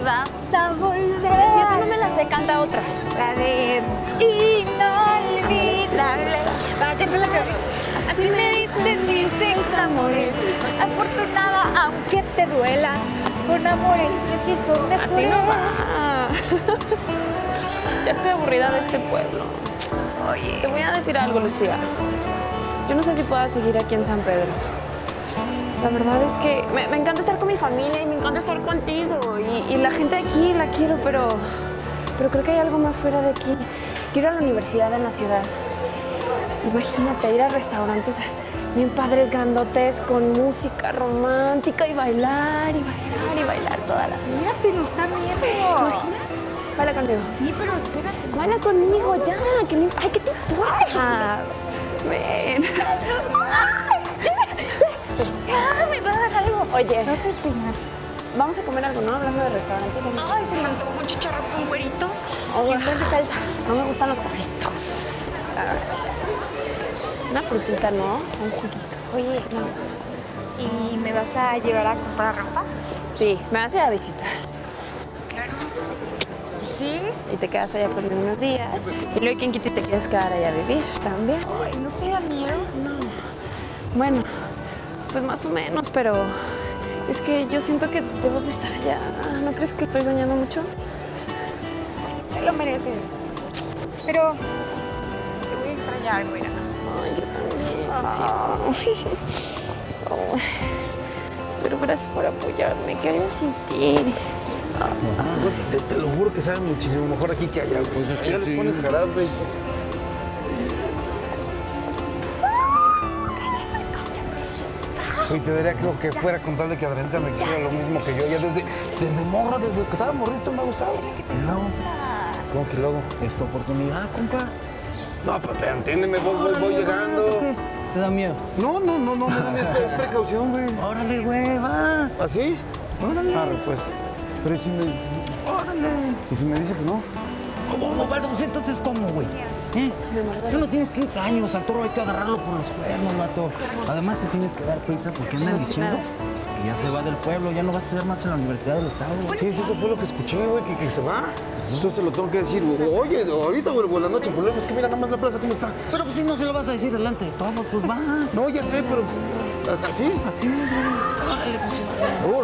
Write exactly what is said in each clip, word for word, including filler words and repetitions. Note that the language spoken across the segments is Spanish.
vas a volver. Si esa no me la sé, canta otra. La de inolvidable. Va, que te la canté. Así me dicen mis ex amores. Afortunada aunque te duela. Con amores que sí son mejores. Así no va. Ya estoy aburrida de este pueblo. Oye. Te voy a decir algo, Lucía. Yo no sé si pueda seguir aquí en San Pedro. La verdad es que me, me encanta estar con mi familia y me encanta estar contigo. Y, y la gente de aquí la quiero, pero, pero creo que hay algo más fuera de aquí. Quiero ir a la universidad en la ciudad. Imagínate ir a restaurantes bien padres, grandotes, con música romántica y bailar y bailar y bailar toda la vida. Mírate, nos da miedo. ¿Te imaginas? Baila conmigo. Sí, pero espérate. Baila conmigo, ya. Que ni... Ay, ¿qué te importa? Ven. Ya, me va a dar algo. Oye. No seas peinar. Vamos a comer algo, ¿no? Hablando de restaurantes. Ay, se me antojó un chicharrón con güeritos. Oh, Y en vez de salsa. no me gustan los cueritos. Una frutita, ¿no? Un juguito. Oye, No. ¿y me vas a llevar a comprar ropa? Sí, me vas a ir a visitar. Claro. ¿Sí? Y te quedas allá conmigo unos días. Y luego, quien quite, te quieres quedar allá a vivir también. Ay, ¿no te da miedo? No. Bueno, pues más o menos, pero es que yo siento que debo de estar allá. ¿No crees que estoy soñando mucho? Te lo mereces. Pero te voy a extrañar, güera. Ay, yo también. Ah. Sí. Oh. Pero gracias por apoyarme. ¿Qué haría sin ti? Güey, te, te lo juro que sabe muchísimo mejor aquí que allá. Pues es que allá les ponen jarabe. Y te diría creo que fuera con tal de que Adrianita me quisiera lo mismo que yo. Ya desde, desde morro, desde que estaba morrito me ha gustado. ¿Qué te gusta? ¿Cómo que luego? Es tu oportunidad, compa. No, pero, pero entiéndeme, voy, voy, voy llegando. ¿Qué? ¿Te da miedo? No, no, no, no, me da miedo. Pre- precaución, güey. Órale, güey, vas. ¿Así? Órale. Arre, pues. Pero ¿y si me... Órale. ¿Y si me dice que no? ¿Cómo, Osvaldo? Pues entonces, ¿cómo, güey? ¿Eh? Tú no tienes quince años, al toro hay que agarrarlo por los cuernos, vato. Además, te tienes que dar prisa porque andan diciendo que ya se va del pueblo, ya no va a estudiar más en la Universidad del Estado. Sí, sí, eso fue lo que escuché, güey, que, que se va. Entonces lo tengo que decir, güey. Oye, ahorita, güey, buenas noches, problema es que mira nada más la plaza cómo está. Pero pues si no se lo vas a decir delante de todos, pues vas. No, ya sé, pero... ¿Así? Así, güey. Órale, pues, Seguro.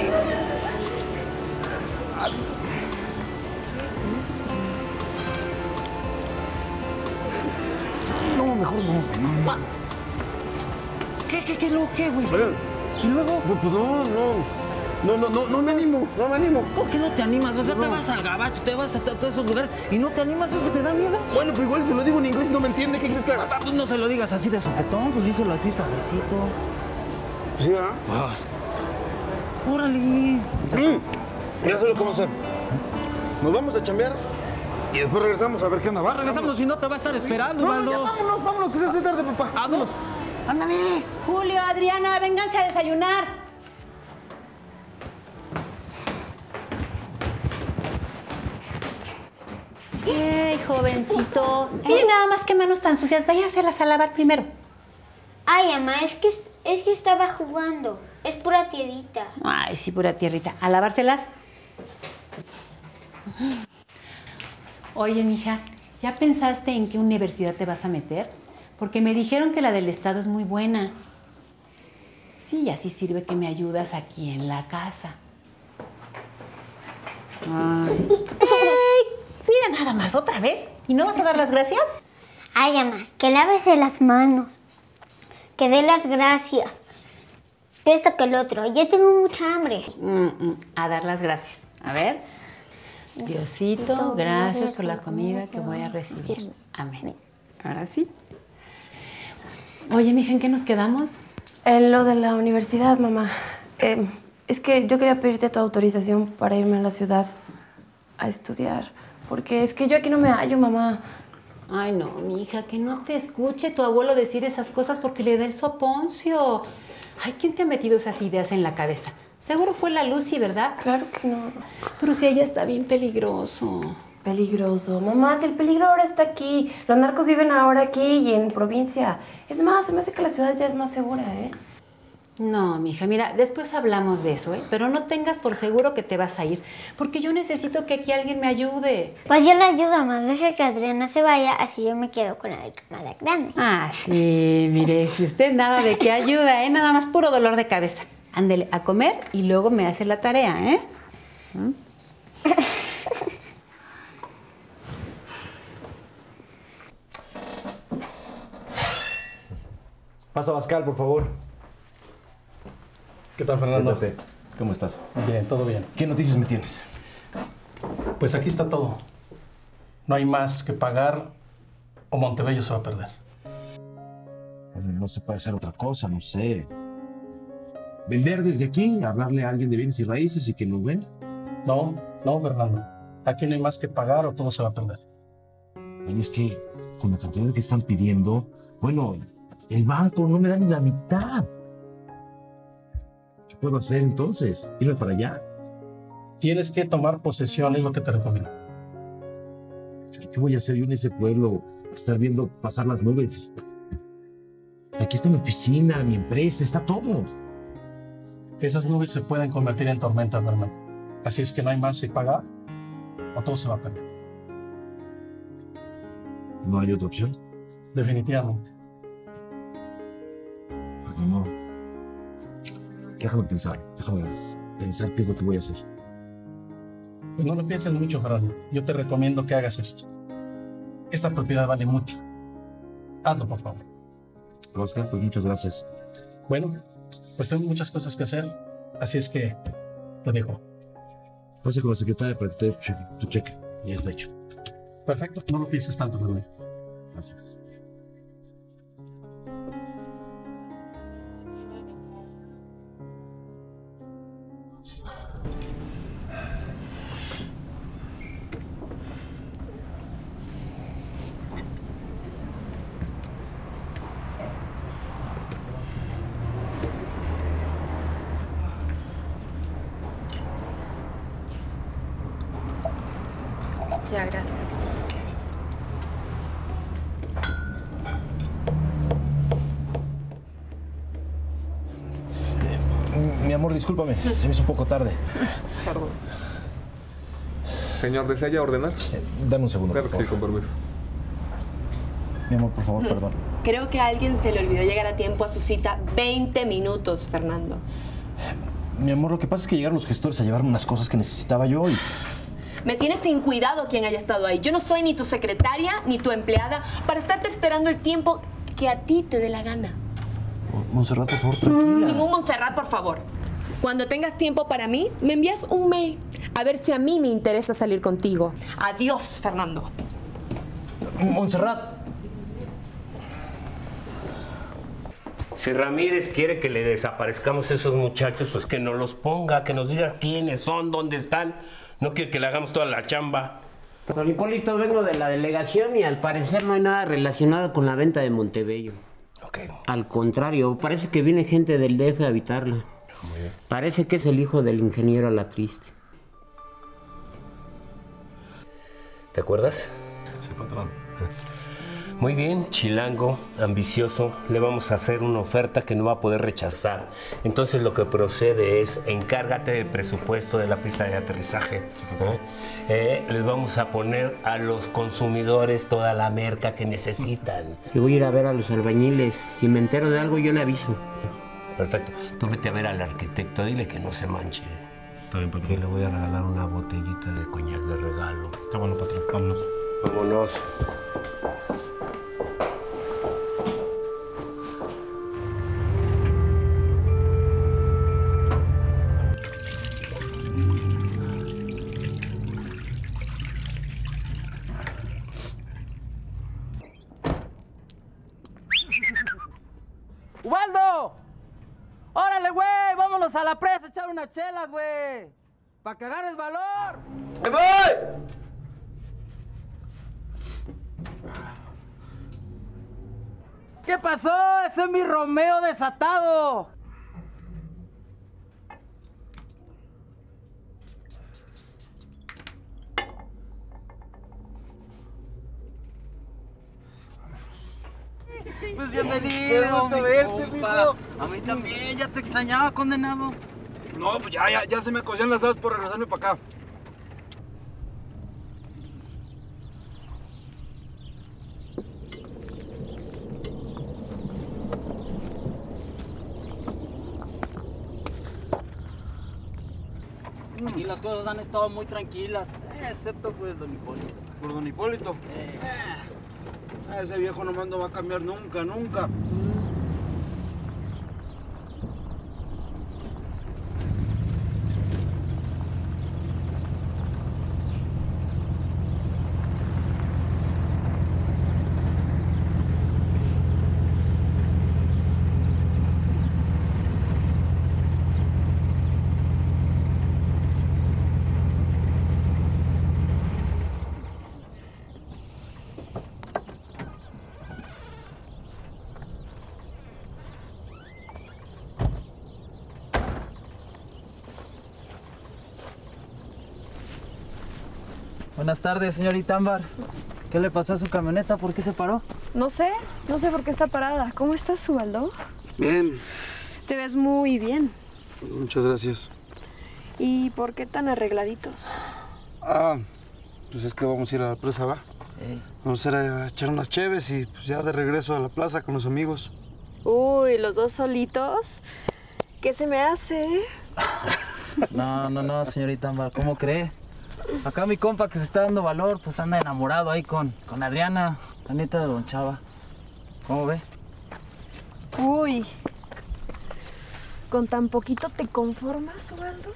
No, mejor no, güey, no, no. ¿Qué, qué, qué, luego qué, güey? Bueno, ¿Y luego? pues pues, no, no. No, no, no, no me animo, no me animo. ¿Cómo que no te animas? O sea, No. te vas al gabacho, te vas a todos esos lugares y no te animas, ¿eso te da miedo? Bueno, pero igual se lo digo en inglés y no me entiende, ¿qué crees que haga? Ah, pues no se lo digas así de sopetón, pues díselo así suavecito. Pues sí, ¿verdad? Pues. Órale. Mm, ya sé lo que vamos a hacer. Nos vamos a chambear y después regresamos a ver qué onda. Va, Regresamos, si no te va a estar esperando, No, Ubaldo. ya vámonos, vámonos, que se hace tarde, papá. ¿A dos? Ándale. Julio, Adriana, vénganse a desayunar. ¡Ey, jovencito! Mire nada más que manos tan sucias. Váyaselas a lavar primero. Ay, mamá, es que, es que estaba jugando. Es pura tierrita. Ay, sí, pura tierrita. ¿A lavárselas? Oye, mija, ¿ya pensaste en qué universidad te vas a meter? Porque me dijeron que la del Estado es muy buena. Sí, y así sirve que me ayudas aquí en la casa. Ay. ¡Ey! Mira nada más, ¿otra vez? ¿Y no vas a dar las gracias? Ay, mamá, que lávese las manos. Que dé las gracias. Que esto que el otro. Ya tengo mucha hambre. Mm, mm, a dar las gracias. A ver. Diosito, gracias por la comida que voy a recibir. Amén. Ahora sí. Oye, mija, ¿en qué nos quedamos? En lo de la universidad, mamá. Eh, es que yo quería pedirte tu autorización para irme a la ciudad a estudiar. Porque es que yo aquí no me hallo, mamá. Ay, no, mija, que no te escuche tu abuelo decir esas cosas porque le da el soponcio. Ay, ¿quién te ha metido esas ideas en la cabeza? Seguro fue la Lucy, ¿verdad? Claro que no. Pero si ella está bien peligroso. Peligroso. Mamá, si el peligro ahora está aquí. Los narcos viven ahora aquí y en provincia. Es más, se me hace que la ciudad ya es más segura, ¿eh? No, mija, mira, después hablamos de eso, ¿eh? Pero no tengas por seguro que te vas a ir, porque yo necesito que aquí alguien me ayude. Pues yo la ayudo, mamá. Deja que Adriana se vaya, así yo me quedo con la de cámara grande. Ah, sí, mire, si usted nada de que ayuda, ¿eh? Nada más puro dolor de cabeza. Ándele a comer y luego me hace la tarea, ¿eh? ¿Mm? Pasa, Pascal, por favor. ¿Qué tal, Fernando? Siéntate. ¿Cómo estás? Bien, todo bien. ¿Qué noticias me tienes? Pues aquí está todo. No hay más que pagar o Montebello se va a perder. No se puede hacer otra cosa, no sé. Vender desde aquí, hablarle a alguien de bienes y raíces y que lo venda. No, no, Fernando. Aquí no hay más que pagar o todo se va a perder. Oye, es que con la cantidad que están pidiendo, bueno, el banco no me da ni la mitad. ¿Qué puedo hacer entonces? ¿Irme para allá? Tienes que tomar posesión, es lo que te recomiendo. ¿Qué voy a hacer yo en ese pueblo? Estar viendo pasar las nubes. Aquí está mi oficina, mi empresa, está todo. Esas nubes se pueden convertir en tormenta, Fernando. Así es que no hay más que pagar o todo se va a perder. ¿No hay otra opción? Definitivamente. Pues ni modo. Déjame pensar, déjame pensar qué es lo que voy a hacer. Pues no lo pienses mucho, Fernando. Yo te recomiendo que hagas esto. Esta propiedad vale mucho. Hazlo, por favor. Oscar, pues muchas gracias. Bueno, pues tengo muchas cosas que hacer, así es que te dejo. Pase con la secretaria para que te dé tu cheque. Tu cheque. Ya está hecho. Perfecto, no lo pienses tanto, Fernando. Gracias. Ya, gracias. Mi amor, discúlpame, se me hizo un poco tarde. Perdón. Señor, ¿desea ya ordenar? Eh, dame un segundo, Claro por que sí, favor. con permiso. Mi amor, por favor, perdón. Creo que a alguien se le olvidó llegar a tiempo a su cita. veinte minutos, Fernando. Mi amor, lo que pasa es que llegaron los gestores a llevarme unas cosas que necesitaba yo y... Me tienes sin cuidado quien haya estado ahí. Yo no soy ni tu secretaria ni tu empleada para estarte esperando el tiempo que a ti te dé la gana. Montserrat, por favor, tranquila. Ningún Montserrat, por favor. Cuando tengas tiempo para mí, me envías un mail. A ver si a mí me interesa salir contigo. Adiós, Fernando. Montserrat. Si Ramírez quiere que le desaparezcamos a esos muchachos, pues que nos los ponga, que nos diga quiénes son, dónde están. No quiere que le hagamos toda la chamba. Don Hipólito, vengo de la delegación y al parecer no hay nada relacionado con la venta de Montebello. Ok. Al contrario, parece que viene gente del D F a habitarla. Muy bien. Parece que es el hijo del ingeniero Alatriste. ¿Te acuerdas? Sí, patrón. Muy bien, chilango, ambicioso. Le vamos a hacer una oferta que no va a poder rechazar. Entonces lo que procede es, encárgate del presupuesto de la pista de aterrizaje. ¿eh? Eh, les vamos a poner a los consumidores toda la merca que necesitan. Yo voy a ir a ver a los albañiles. Si me entero de algo, yo le aviso. Perfecto. Tú vete a ver al arquitecto, dile que no se manche. Está bien, patrón. Que le voy a regalar una botellita de coñac de regalo. Está bueno, patrón. Vámonos. Vámonos. ¡Ubaldo! ¡Órale, güey! ¡Vámonos a la presa a echar unas chelas, güey! ¡Para que agarres valor! ¡Me voy! ¿Qué pasó? ¡Ese es mi Romeo desatado! Pues noches, bienvenido. Qué gusto verte, mijo. A mí también, ya te extrañaba, condenado. No, pues ya, ya, ya se me cosían las aves por regresarme para acá. Aquí las cosas han estado muy tranquilas, excepto por el don Hipólito. ¿Por don Hipólito? Eh. Ese viejo nomás no va a cambiar nunca, nunca. Buenas tardes, señorita Ámbar. ¿Qué le pasó a su camioneta? ¿Por qué se paró? No sé, no sé por qué está parada. ¿Cómo estás, Ubaldo? Bien. Te ves muy bien. Muchas gracias. ¿Y por qué tan arregladitos? Ah, pues es que vamos a ir a la presa, ¿va? Ey. Vamos a ir a echar unas cheves y pues ya de regreso a la plaza con los amigos. Uy, los dos solitos. ¿Qué se me hace? No, no, no, señorita Ámbar, ¿cómo cree? Acá mi compa que se está dando valor, pues anda enamorado ahí con, con Adriana, la nieta de don Chava. ¿Cómo ve? Uy. ¿Con tan poquito te conformas, Ubaldo?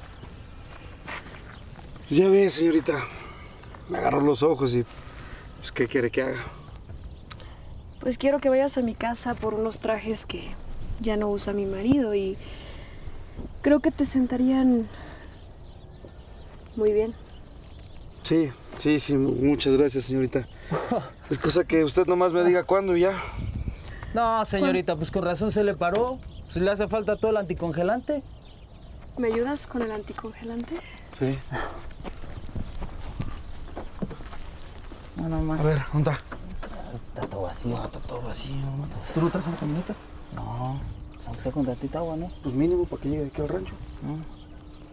Ya ve, señorita. Me agarró los ojos y... Pues, ¿qué quiere que haga? Pues quiero que vayas a mi casa por unos trajes que ya no usa mi marido y creo que te sentarían muy bien. Sí, sí, sí, muchas gracias, señorita. Es cosa que usted nomás me diga cuándo y ya. No, señorita, pues con razón se le paró. Si le hace falta todo el anticongelante. ¿Me ayudas con el anticongelante? Sí. No, no más. A ver, ¿dónde está? Está todo vacío. No, está todo vacío. ¿Tú no traes en la camioneta? No, pues aunque sea con tantita agua, ¿no? Pues mínimo para que llegue de aquí al rancho. No.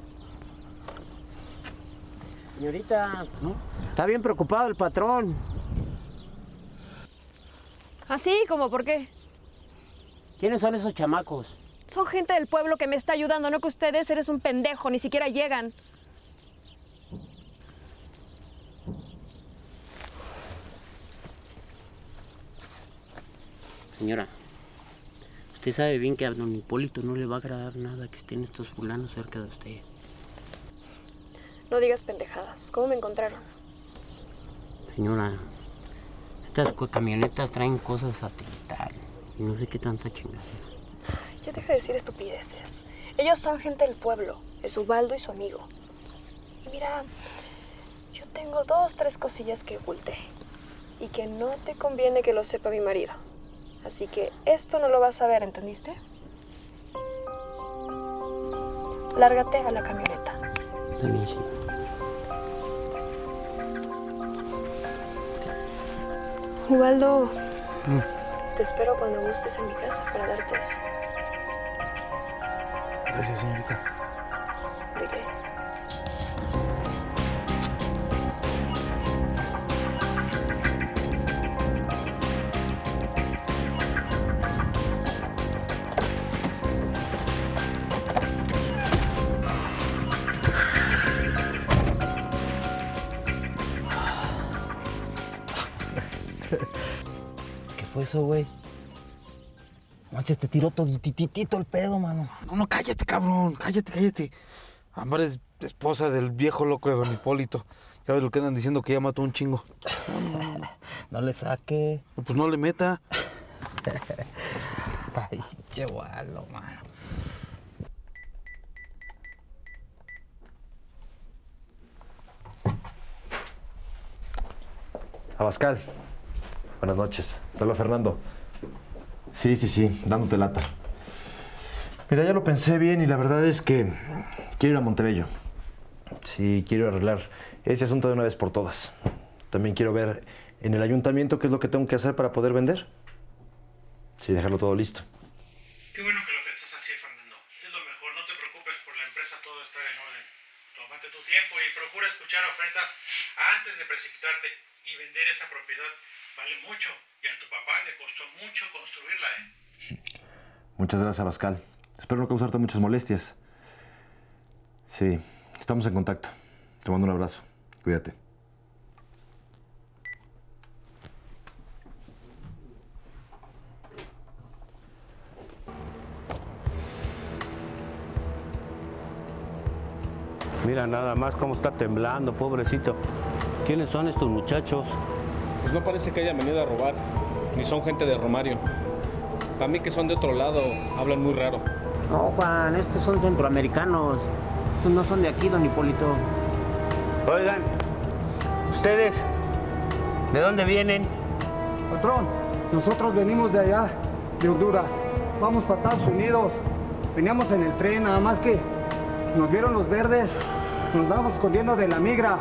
Señorita, ¿no? Está bien preocupado el patrón. ¿Así? ¿Cómo? ¿Por qué? ¿Quiénes son esos chamacos? Son gente del pueblo que me está ayudando, no que ustedes. Eres un pendejo, ni siquiera llegan. Señora, usted sabe bien que a don Hipólito no le va a agradar nada que estén estos fulanos cerca de usted. No digas pendejadas. ¿Cómo me encontraron? Señora, estas camionetas traen cosas satelital y no sé qué tanta chingada. Ya deja de decir estupideces. Ellos son gente del pueblo. Es Ubaldo y su amigo. Y mira, yo tengo dos, tres cosillas que oculté. Y que no te conviene que lo sepa mi marido. Así que esto no lo vas a ver, ¿entendiste? Lárgate a la camioneta. También, señora. Ubaldo, mm. te espero cuando gustes en mi casa para darte eso. Gracias, señorita. ¿De qué? ¿Qué fue eso, güey? Manches, te tiró todititito el pedo, mano. No, no, cállate, cabrón. Cállate, cállate. Ámbar es esposa del viejo loco de don Hipólito. Ya ves lo que andan diciendo, que ya mató un chingo. No, no, no. No le saque. No, pues no le meta. Ay, chavalo, mano. Abascal, buenas noches. Te habla Fernando. Sí, sí, sí, dándote lata. Mira, ya lo pensé bien y la verdad es que quiero ir a Montebello. Sí, quiero arreglar ese asunto de una vez por todas. También quiero ver en el ayuntamiento qué es lo que tengo que hacer para poder vender. Sí, dejarlo todo listo. Qué bueno que lo pensás así, Fernando. Es lo mejor, no te preocupes, por la empresa todo está en orden. Tómate tu tiempo y procura escuchar ofertas antes de precipitarte. Y vender esa propiedad vale mucho. Y a tu papá le costó mucho construirla, ¿eh? Muchas gracias, Pascal. Espero no causarte muchas molestias. Sí, estamos en contacto. Te mando un abrazo. Cuídate. Mira nada más cómo está temblando, pobrecito. ¿Quiénes son estos muchachos? Pues no parece que hayan venido a robar, ni son gente de Romario. Para mí que son de otro lado, hablan muy raro. No, Juan, estos son centroamericanos. Estos no son de aquí, don Hipólito. Oigan, ¿ustedes de dónde vienen? Patrón, nosotros venimos de allá, de Honduras. Vamos para Estados Unidos. Veníamos en el tren, nada más que nos vieron los verdes. Nos vamos escondiendo de la migra.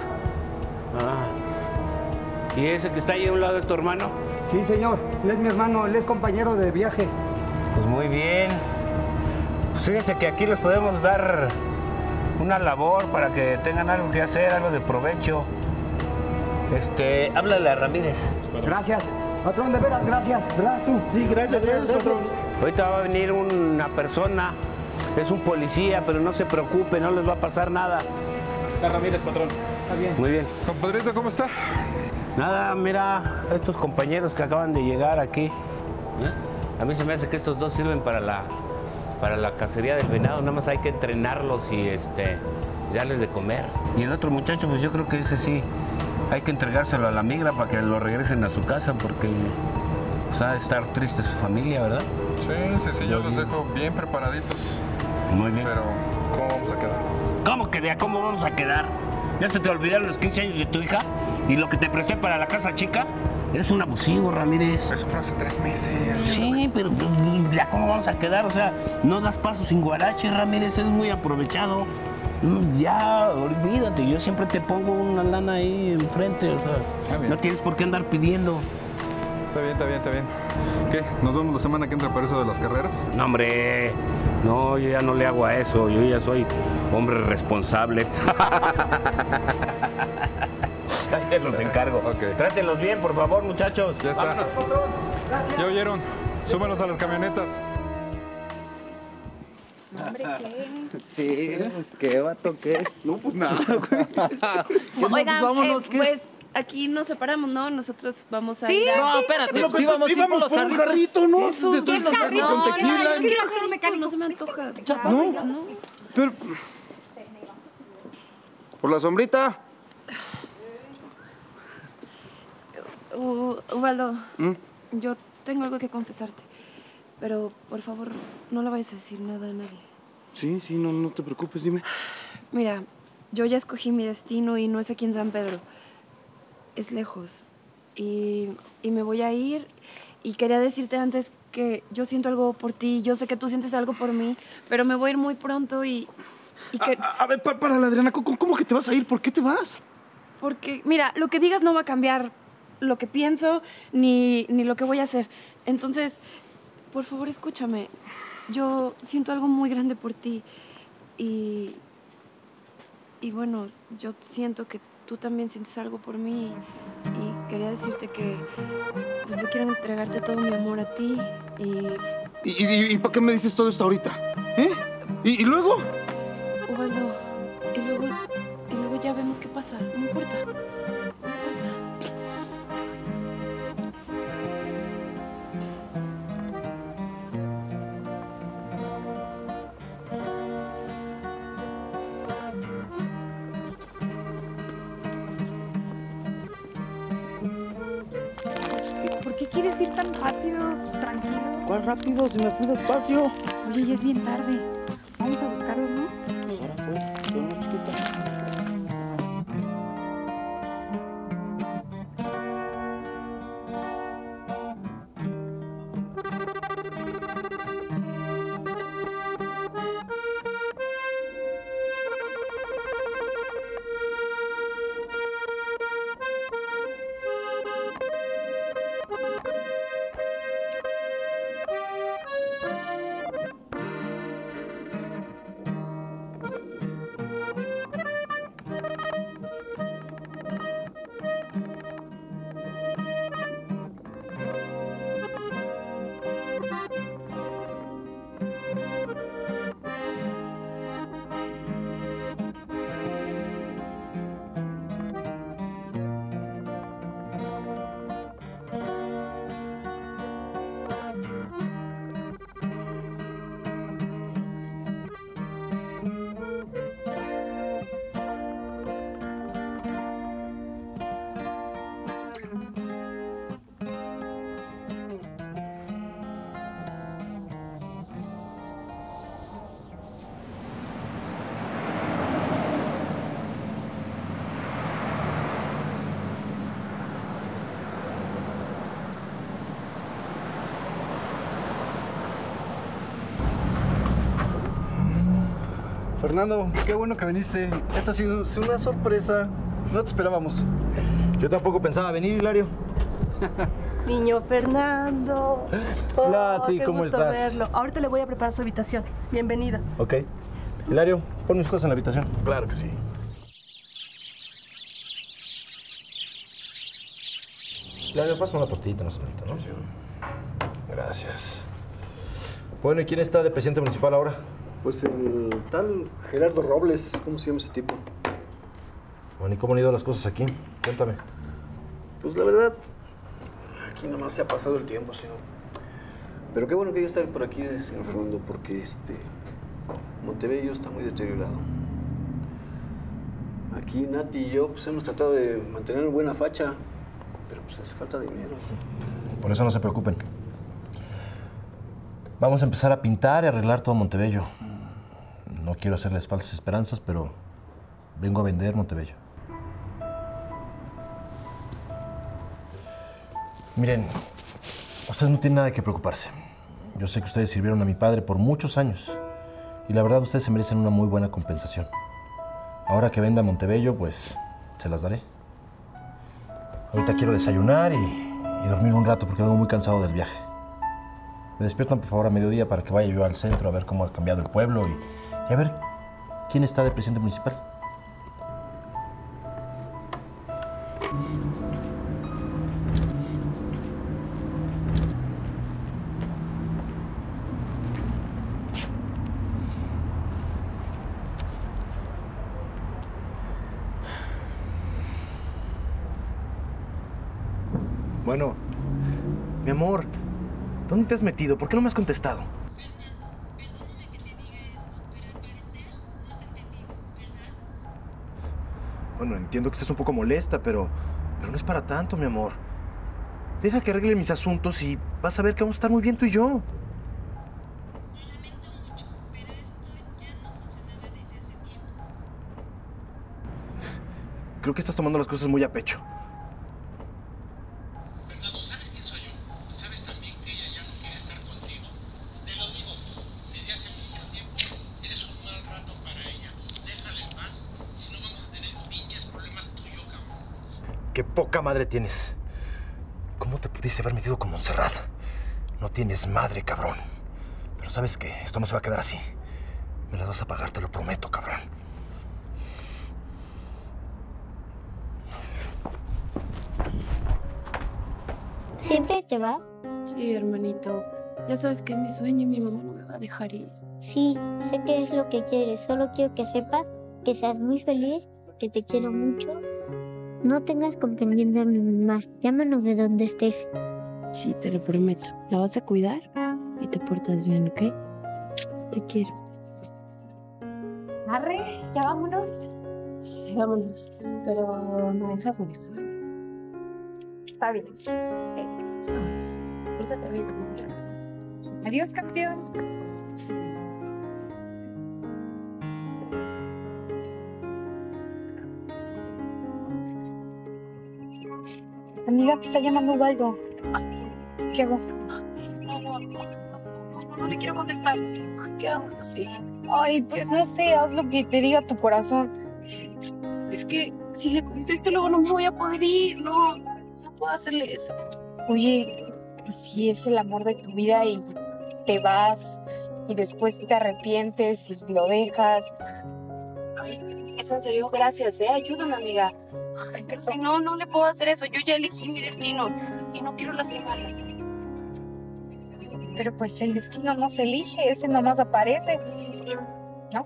Ah. ¿Y ese que está ahí a un lado es tu hermano? Sí, señor. Él es mi hermano, él es compañero de viaje. Pues muy bien. Pues fíjense que aquí les podemos dar una labor para que tengan algo que hacer, algo de provecho. Este, háblale a Ramírez. Gracias. Patrón, de veras, gracias. ¿Verdad tú? Sí, gracias, gracias, patrón. Ahorita va a venir una persona, es un policía, pero no se preocupe, no les va a pasar nada. Está Ramírez, patrón. Está bien. Muy bien. Compadrito, ¿cómo está? Nada, mira, estos compañeros que acaban de llegar aquí. ¿eh? A mí se me hace que estos dos sirven para la, para la cacería del venado, nada más hay que entrenarlos y, este, y darles de comer. Y el otro muchacho, pues yo creo que ese sí, hay que entregárselo a la migra para que lo regresen a su casa porque pues, ha de estar triste su familia, ¿verdad? Sí, sí, sí, yo los dejo bien preparaditos. Muy bien. Pero, ¿cómo vamos a quedar? ¿Cómo que de a cómo vamos a quedar? ¿Ya se te olvidaron los quince años de tu hija? ¿Y lo que te presté para la casa chica? Eres un abusivo, Ramírez. Eso fue hace tres meses. Sí, pero ¿ya cómo vamos a quedar? O sea, no das paso sin guarache, Ramírez, es muy aprovechado. Ya, olvídate, yo siempre te pongo una lana ahí enfrente, o sea, no tienes por qué andar pidiendo. Está bien, está bien, está bien. ¿Qué? ¿Nos vemos la semana que entra para eso de las carreras? No, hombre, no, yo ya no le hago a eso, yo ya soy hombre responsable. Ahí te los encargo. Okay. Trátenlos bien, por favor, muchachos. Ya está. Vámonos. ¿Ya oyeron? Súbanos a las camionetas. Hombre, ¿qué? Sí, pues, ¿qué, vato? ¿Qué? No, pues nada, güey. Oigan, vámonos, eh, ¿qué? pues aquí nos separamos, ¿no? Nosotros vamos a Sí, ir a... no, espérate, pero sí vamos a ir por los por un carritos. carrito, ¿no? Eso, De estos los carritos carritos. con tequila. No, Yo yo quiero quiero hacer un mecánico. no se me antoja. ¿No? No. Pero... ¿Por la sombrita? U- Ubaldo, ¿Mm? yo tengo algo que confesarte. Pero, por favor, no le vayas a decir nada a nadie. Sí, sí, no, no te preocupes, dime. Mira, yo ya escogí mi destino y no es aquí en San Pedro. Es lejos. Y, y me voy a ir. Y quería decirte antes que yo siento algo por ti. Yo sé que tú sientes algo por mí. Pero me voy a ir muy pronto y... y que... A, a, a ver, para, para, Adriana, ¿cómo, ¿cómo que te vas a ir? ¿Por qué te vas? Porque, mira, lo que digas no va a cambiar lo que pienso ni, ni lo que voy a hacer. Entonces, por favor, escúchame. Yo siento algo muy grande por ti. Y, y bueno, yo siento que tú también sientes algo por mí. Y quería decirte que pues, yo quiero entregarte todo mi amor a ti. Y... ¿Y, y, y para qué me dices todo esto ahorita? ¿Eh? ¿Y, y luego? Ubaldo, y luego, y luego ya vemos qué pasa. No importa. No importa. ¿Por qué quieres ir tan rápido? Pues tranquilo. ¿Cuál rápido? Si me fui despacio. Oye, ya es bien tarde. Vamos a buscarlos, ¿no? Pues ahora pues, vamos, chiquita. Fernando, qué bueno que viniste. Esta ha sido una sorpresa. No te esperábamos. Yo tampoco pensaba venir, Hilario. Niño Fernando. Oh, Lati, qué ¿cómo gusto estás? verlo. Ahorita le voy a preparar su habitación. Bienvenida. Ok. Hilario, pon mis cosas en la habitación. Claro que sí. Hilario, pásame una tortita, no señorita, ¿no? Sí, sí. Gracias. Bueno, ¿y quién está de presidente municipal ahora? Pues el tal Gerardo Robles, ¿cómo se llama ese tipo? Bueno, ¿y cómo han ido las cosas aquí? Cuéntame. Pues la verdad, aquí nomás se ha pasado el tiempo, señor. Pero qué bueno que ya está por aquí, señor Fernando, porque este Montebello está muy deteriorado. Aquí Nati y yo pues hemos tratado de mantener buena facha, pero pues hace falta dinero. Por eso no se preocupen. Vamos a empezar a pintar y arreglar todo Montebello. No quiero hacerles falsas esperanzas, pero vengo a vender Montebello. Miren, ustedes no tienen nada de qué preocuparse. Yo sé que ustedes sirvieron a mi padre por muchos años y la verdad ustedes se merecen una muy buena compensación. Ahora que venda Montebello, pues se las daré. Ahorita quiero desayunar y, y dormir un rato porque vengo muy cansado del viaje. Me despiertan, por favor, a mediodía para que vaya yo al centro a ver cómo ha cambiado el pueblo y, y a ver quién está de presidente municipal. Bueno, mi amor, ¿dónde te has metido? ¿Por qué no me has contestado? Fernando, perdóname que te diga esto, pero al parecer no has entendido, ¿verdad? Bueno, entiendo que estés un poco molesta, pero, pero no es para tanto, mi amor. Deja que arregle mis asuntos y vas a ver que vamos a estar muy bien tú y yo. Lo lamento mucho, pero esto ya no funcionaba desde hace tiempo. Creo que estás tomando las cosas muy a pecho. Fernando, ¿sabes quién soy yo? ¿Sabes también que ella ya no quiere estar contigo? Te lo digo, desde hace mucho tiempo eres un mal rato para ella. Déjala en paz, si no vamos a tener pinches problemas tú y yo, cabrón. ¡Qué poca madre tienes! ¿Cómo te pudiste haber metido con Montserrat? No tienes madre, cabrón. Pero ¿sabes qué? Esto no se va a quedar así. Me las vas a pagar, te lo prometo, cabrón. ¿Siempre te vas? Sí, hermanito. Ya sabes que es mi sueño y mi mamá no me va a dejar ir. Sí, sé que es lo que quieres. Solo quiero que sepas que seas muy feliz, que te quiero mucho. No tengas con pendiente a mi mamá. Llámanos de donde estés. Sí, te lo prometo. La vas a cuidar y te portas bien, ¿ok? Te quiero. Arre, ya vámonos. Vámonos. Pero me dejas manejar. Está bien. Vamos. Pórtate bien. Adiós, campeón. Amiga, te está llamando Waldo. ¿Qué hago? No, no, no, no, no le quiero contestar. ¿Qué hago? Sí. Ay, pues no sé, haz lo que te diga tu corazón. Es que si le contesto luego no me voy a poder ir. No, no puedo hacerle eso. Oye, si es el amor de tu vida y te vas y después te arrepientes y lo dejas. Ay, es en serio, gracias, ¿eh? Ayúdame, amiga. Ay, pero si no, no le puedo hacer eso. Yo ya elegí mi destino y no quiero lastimarla. Pero pues el destino no se elige, ese nomás aparece, ¿no?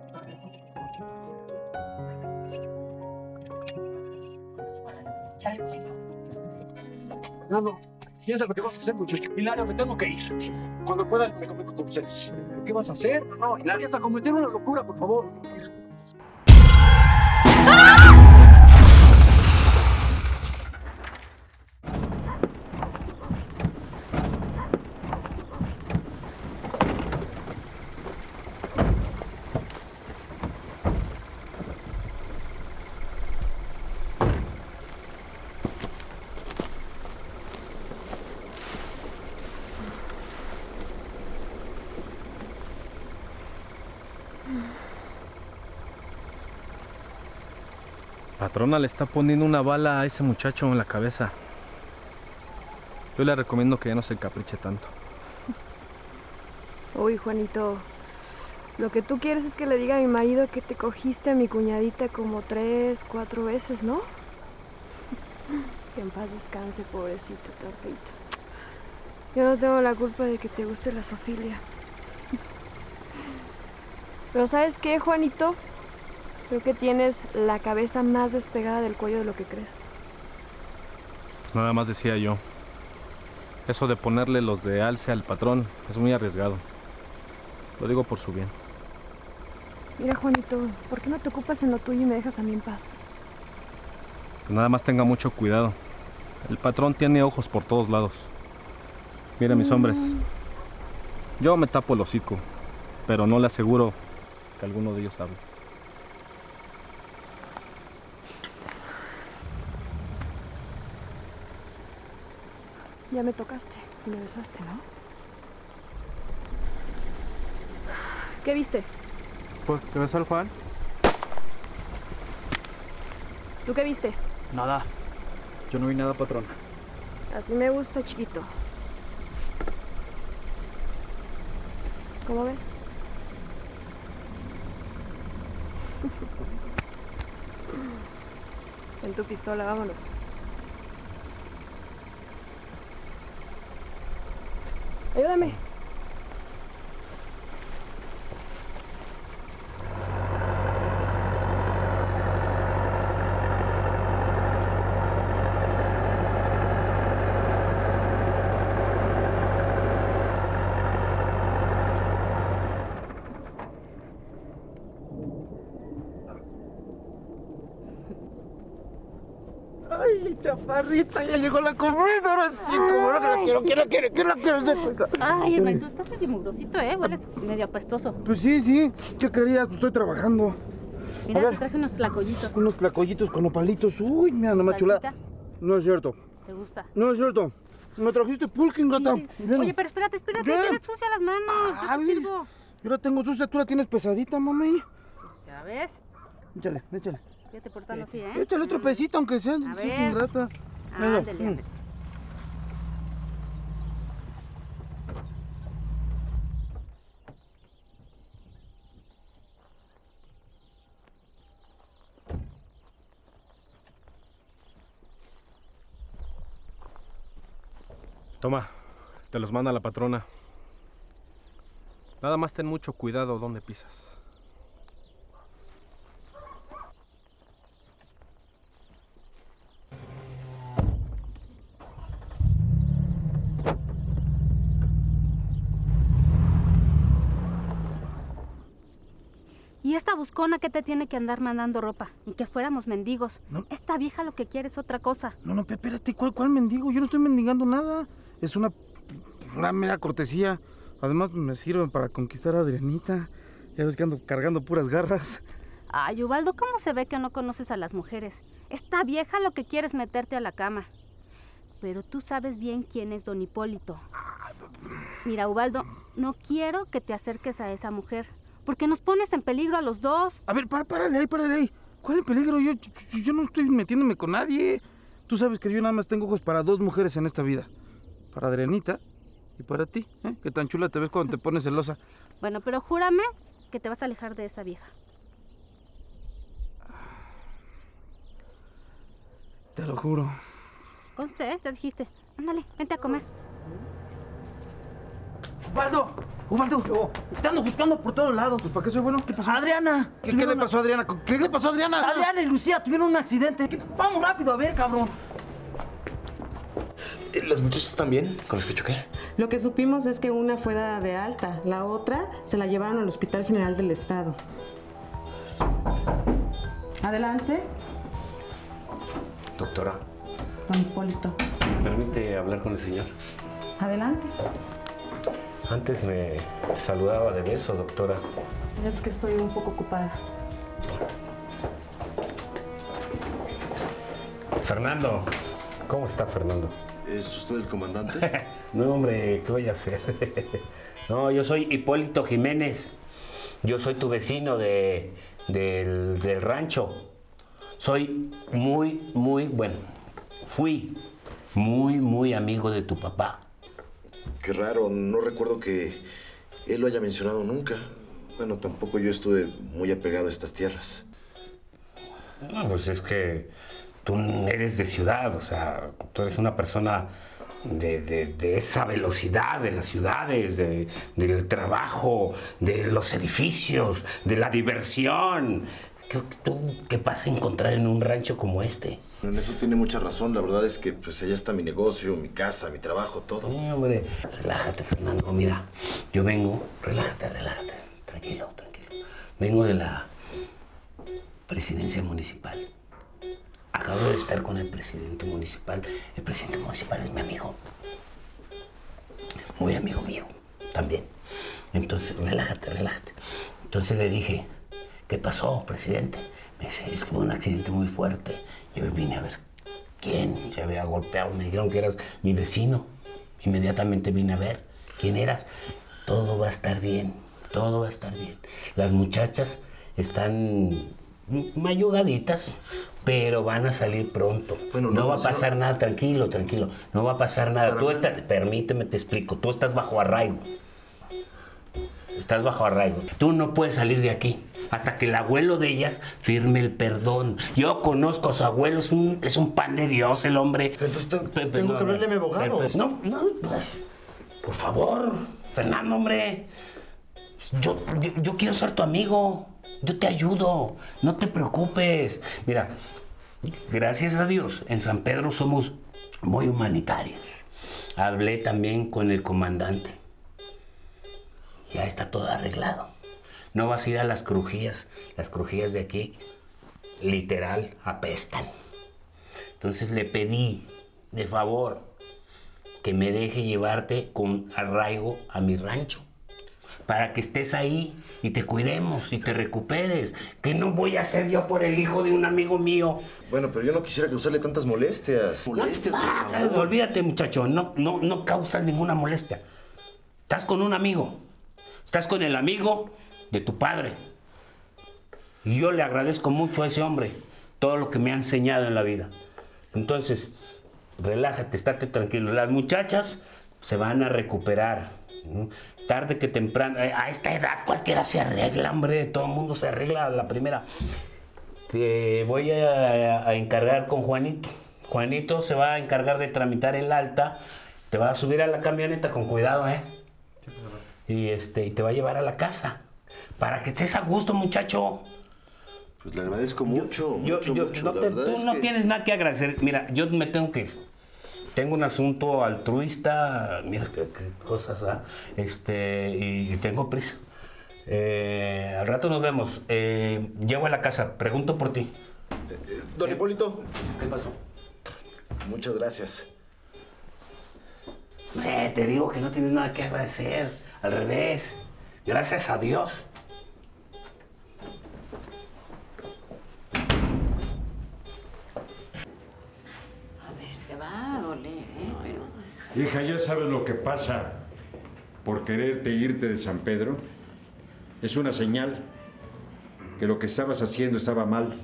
Ya lo No, no. Piensa lo que vas a hacer, muchacho. Hilario, me tengo que ir. Cuando pueda me comunico con ustedes. ¿Pero qué vas a hacer? No, Hilario, hasta cometer una locura, por favor. Patrona le está poniendo una bala a ese muchacho en la cabeza. Yo le recomiendo que ya no se encapriche tanto. Uy, Juanito, lo que tú quieres es que le diga a mi marido que te cogiste a mi cuñadita como tres, cuatro veces, ¿no? Que en paz descanse, pobrecita, tan feita. Yo no tengo la culpa de que te guste la zoofilia. Pero ¿sabes qué, Juanito? Creo que tienes la cabeza más despegada del cuello de lo que crees. Pues nada más decía yo. Eso de ponerle los de alce al patrón es muy arriesgado. Lo digo por su bien. Mira, Juanito, ¿por qué no te ocupas en lo tuyo y me dejas a mí en paz? Pues nada más tenga mucho cuidado. El patrón tiene ojos por todos lados. Miren, mis hombres, yo me tapo el hocico, pero no le aseguro que alguno de ellos hable. Ya me tocaste y me besaste, ¿no? ¿Qué viste? Pues que besó al Juan. ¿Tú qué viste? Nada. Yo no vi nada, patrón. Así me gusta, chiquito. ¿Cómo ves? En tu pistola, vámonos. Ayúdame. Ay, chaparrita, ya llegó la comida, ahora sí, como no que la quiero, quiero, quiero, quiero, quiero. Ay, hermano, tú estás medio mugrosito, ¿eh? Hueles medio apestoso. Pues sí, sí, ¿qué querías? Pues estoy trabajando. Mira, A ver, te traje unos tlacoyitos. unos tlacoyitos con opalitos. Uy, mira, nomás chula. ¿Salsita? No es cierto. ¿Te gusta? No es cierto. Me trajiste pulque, ingrata. Sí, sí. Oye, pero espérate, espérate, ¿Qué? tienes sucia las manos. Yo te Ay, sirvo. Yo la tengo sucia, tú la tienes pesadita, mami. Ya ves. Échale, échale. Fíjate portando así, ¿eh? Échale otro pesito, aunque sea. A Sí, ver. es ingrata. Ándale, Mira, ándale. mm. Toma, te los manda la patrona. Nada más ten mucho cuidado donde pisas. ¿Y esta buscona que te tiene que andar mandando ropa? Ni que fuéramos mendigos. Esta vieja lo que quiere es otra cosa. No, no, espérate, ¿cuál, cuál mendigo? Yo no estoy mendigando nada. Es una, una mera cortesía. Además, me sirve para conquistar a Adrianita. Ya ves que ando cargando puras garras. Ay, Ubaldo, ¿cómo se ve que no conoces a las mujeres? Esta vieja lo que quiere es meterte a la cama. Pero tú sabes bien quién es don Hipólito. Mira, Ubaldo, no quiero que te acerques a esa mujer, porque nos pones en peligro a los dos. A ver, para, párale ahí, párale ahí. ¿Cuál es peligro? Yo, yo, yo no estoy metiéndome con nadie. Tú sabes que yo nada más tengo ojos para dos mujeres en esta vida. Para Adrianita y para ti, ¿eh? Que tan chula te ves cuando te pones celosa. Bueno, pero júrame que te vas a alejar de esa vieja. Te lo juro. Conste, ¿eh? Te dijiste. Ándale, vente a comer. ¡Ubaldo! ¡Ubaldo! Te ando buscando por todos lados. Pues, ¿para qué soy bueno? ¿Qué pasó? ¡Adriana! ¿Qué, ¿qué le pasó a Adriana? ¿Qué le pasó a Adriana? Adriana y Lucía tuvieron un accidente. ¿Qué? Vamos rápido, a ver, cabrón. ¿Las muchachas están bien con las que choqué? Lo que supimos es que una fue dada de alta, la otra se la llevaron al Hospital General del Estado. Adelante. Doctora, Don Hipólito. ¿me permite hablar con el señor? Adelante. Antes me saludaba de beso, doctora. Es que estoy un poco ocupada. Fernando, ¿cómo está Fernando? ¿Es usted el comandante? No, hombre, ¿qué voy a hacer? No, yo soy Hipólito Jiménez. Yo soy tu vecino de, del, del rancho. Soy muy, muy, bueno, fui muy, muy amigo de tu papá. Qué raro, no recuerdo que él lo haya mencionado nunca. Bueno, tampoco yo estuve muy apegado a estas tierras. No, pues es que tú eres de ciudad, o sea, tú eres una persona de, de, de esa velocidad, de las ciudades, de, del trabajo, de los edificios, de la diversión. ¿Qué, tú, ¿Qué vas a encontrar en un rancho como este? En eso tiene mucha razón. La verdad es que pues allá está mi negocio, mi casa, mi trabajo, todo. Sí, hombre. Relájate, Fernando. Mira, yo vengo... Relájate, relájate. Tranquilo, tranquilo. Vengo de la presidencia municipal. Acabo de estar con el presidente municipal. El presidente municipal es mi amigo. Muy amigo mío, también. Entonces, relájate, relájate. Entonces le dije, ¿qué pasó, presidente? Me dice, es que hubo un accidente muy fuerte. Yo vine a ver quién se había golpeado. Me dijeron que eras mi vecino. Inmediatamente vine a ver quién eras. Todo va a estar bien, todo va a estar bien. Las muchachas están mayugaditas, pero van a salir pronto. Bueno, no, no va a pasar nada, tranquilo, tranquilo. No va a pasar nada. Tú estás, permíteme, te explico. Tú estás bajo arraigo. Estás bajo arraigo. Tú no puedes salir de aquí hasta que el abuelo de ellas firme el perdón. Yo conozco a su abuelo, es un, es un pan de Dios el hombre. Entonces tengo, Pe tengo no, que hablarle a mi abogado. Pues, no, no, pues, por favor, Fernando, hombre. Yo, yo, yo quiero ser tu amigo. Yo te ayudo. No te preocupes. Mira, gracias a Dios, en San Pedro somos muy humanitarios. Hablé también con el comandante. Ya está todo arreglado. No vas a ir a las crujías. Las crujías de aquí, literal, apestan. Entonces le pedí, de favor, que me deje llevarte con arraigo a mi rancho. Para que estés ahí y te cuidemos y te recuperes. ¿Qué no voy a hacer yo por el hijo de un amigo mío? Bueno, pero yo no quisiera causarle tantas molestias. Molestias, ah, por favor. Olvídate, muchacho. No, no, no causas ninguna molestia. Estás con un amigo. Estás con el amigo de tu padre. Y yo le agradezco mucho a ese hombre todo lo que me ha enseñado en la vida. Entonces, relájate, estate tranquilo. Las muchachas se van a recuperar. Tarde que temprano. A esta edad cualquiera se arregla, hombre. Todo el mundo se arregla a la primera. Te voy a, a encargar con Juanito. Juanito se va a encargar de tramitar el alta. Te va a subir a la camioneta con cuidado, ¿eh? Y, este, y te va a llevar a la casa. Para que estés a gusto, muchacho. Pues le agradezco mucho, yo, mucho, yo, mucho. No te, tú no que... tienes nada que agradecer. Mira, yo me tengo que ir. Tengo un asunto altruista. Mira qué, qué cosas, ¿ah? Este, y, y tengo prisa. Eh, al rato nos vemos. Eh, llego a la casa. Pregunto por ti. Eh, eh, don ¿Eh? Hipólito. ¿Qué pasó? Muchas gracias. Eh, te digo que no tienes nada que agradecer. Al revés. Gracias a Dios. A ver, te va a doler, ¿eh? Pero... Hija, ya sabes lo que pasa por quererte irte de San Pedro. Es una señal que lo que estabas haciendo estaba mal.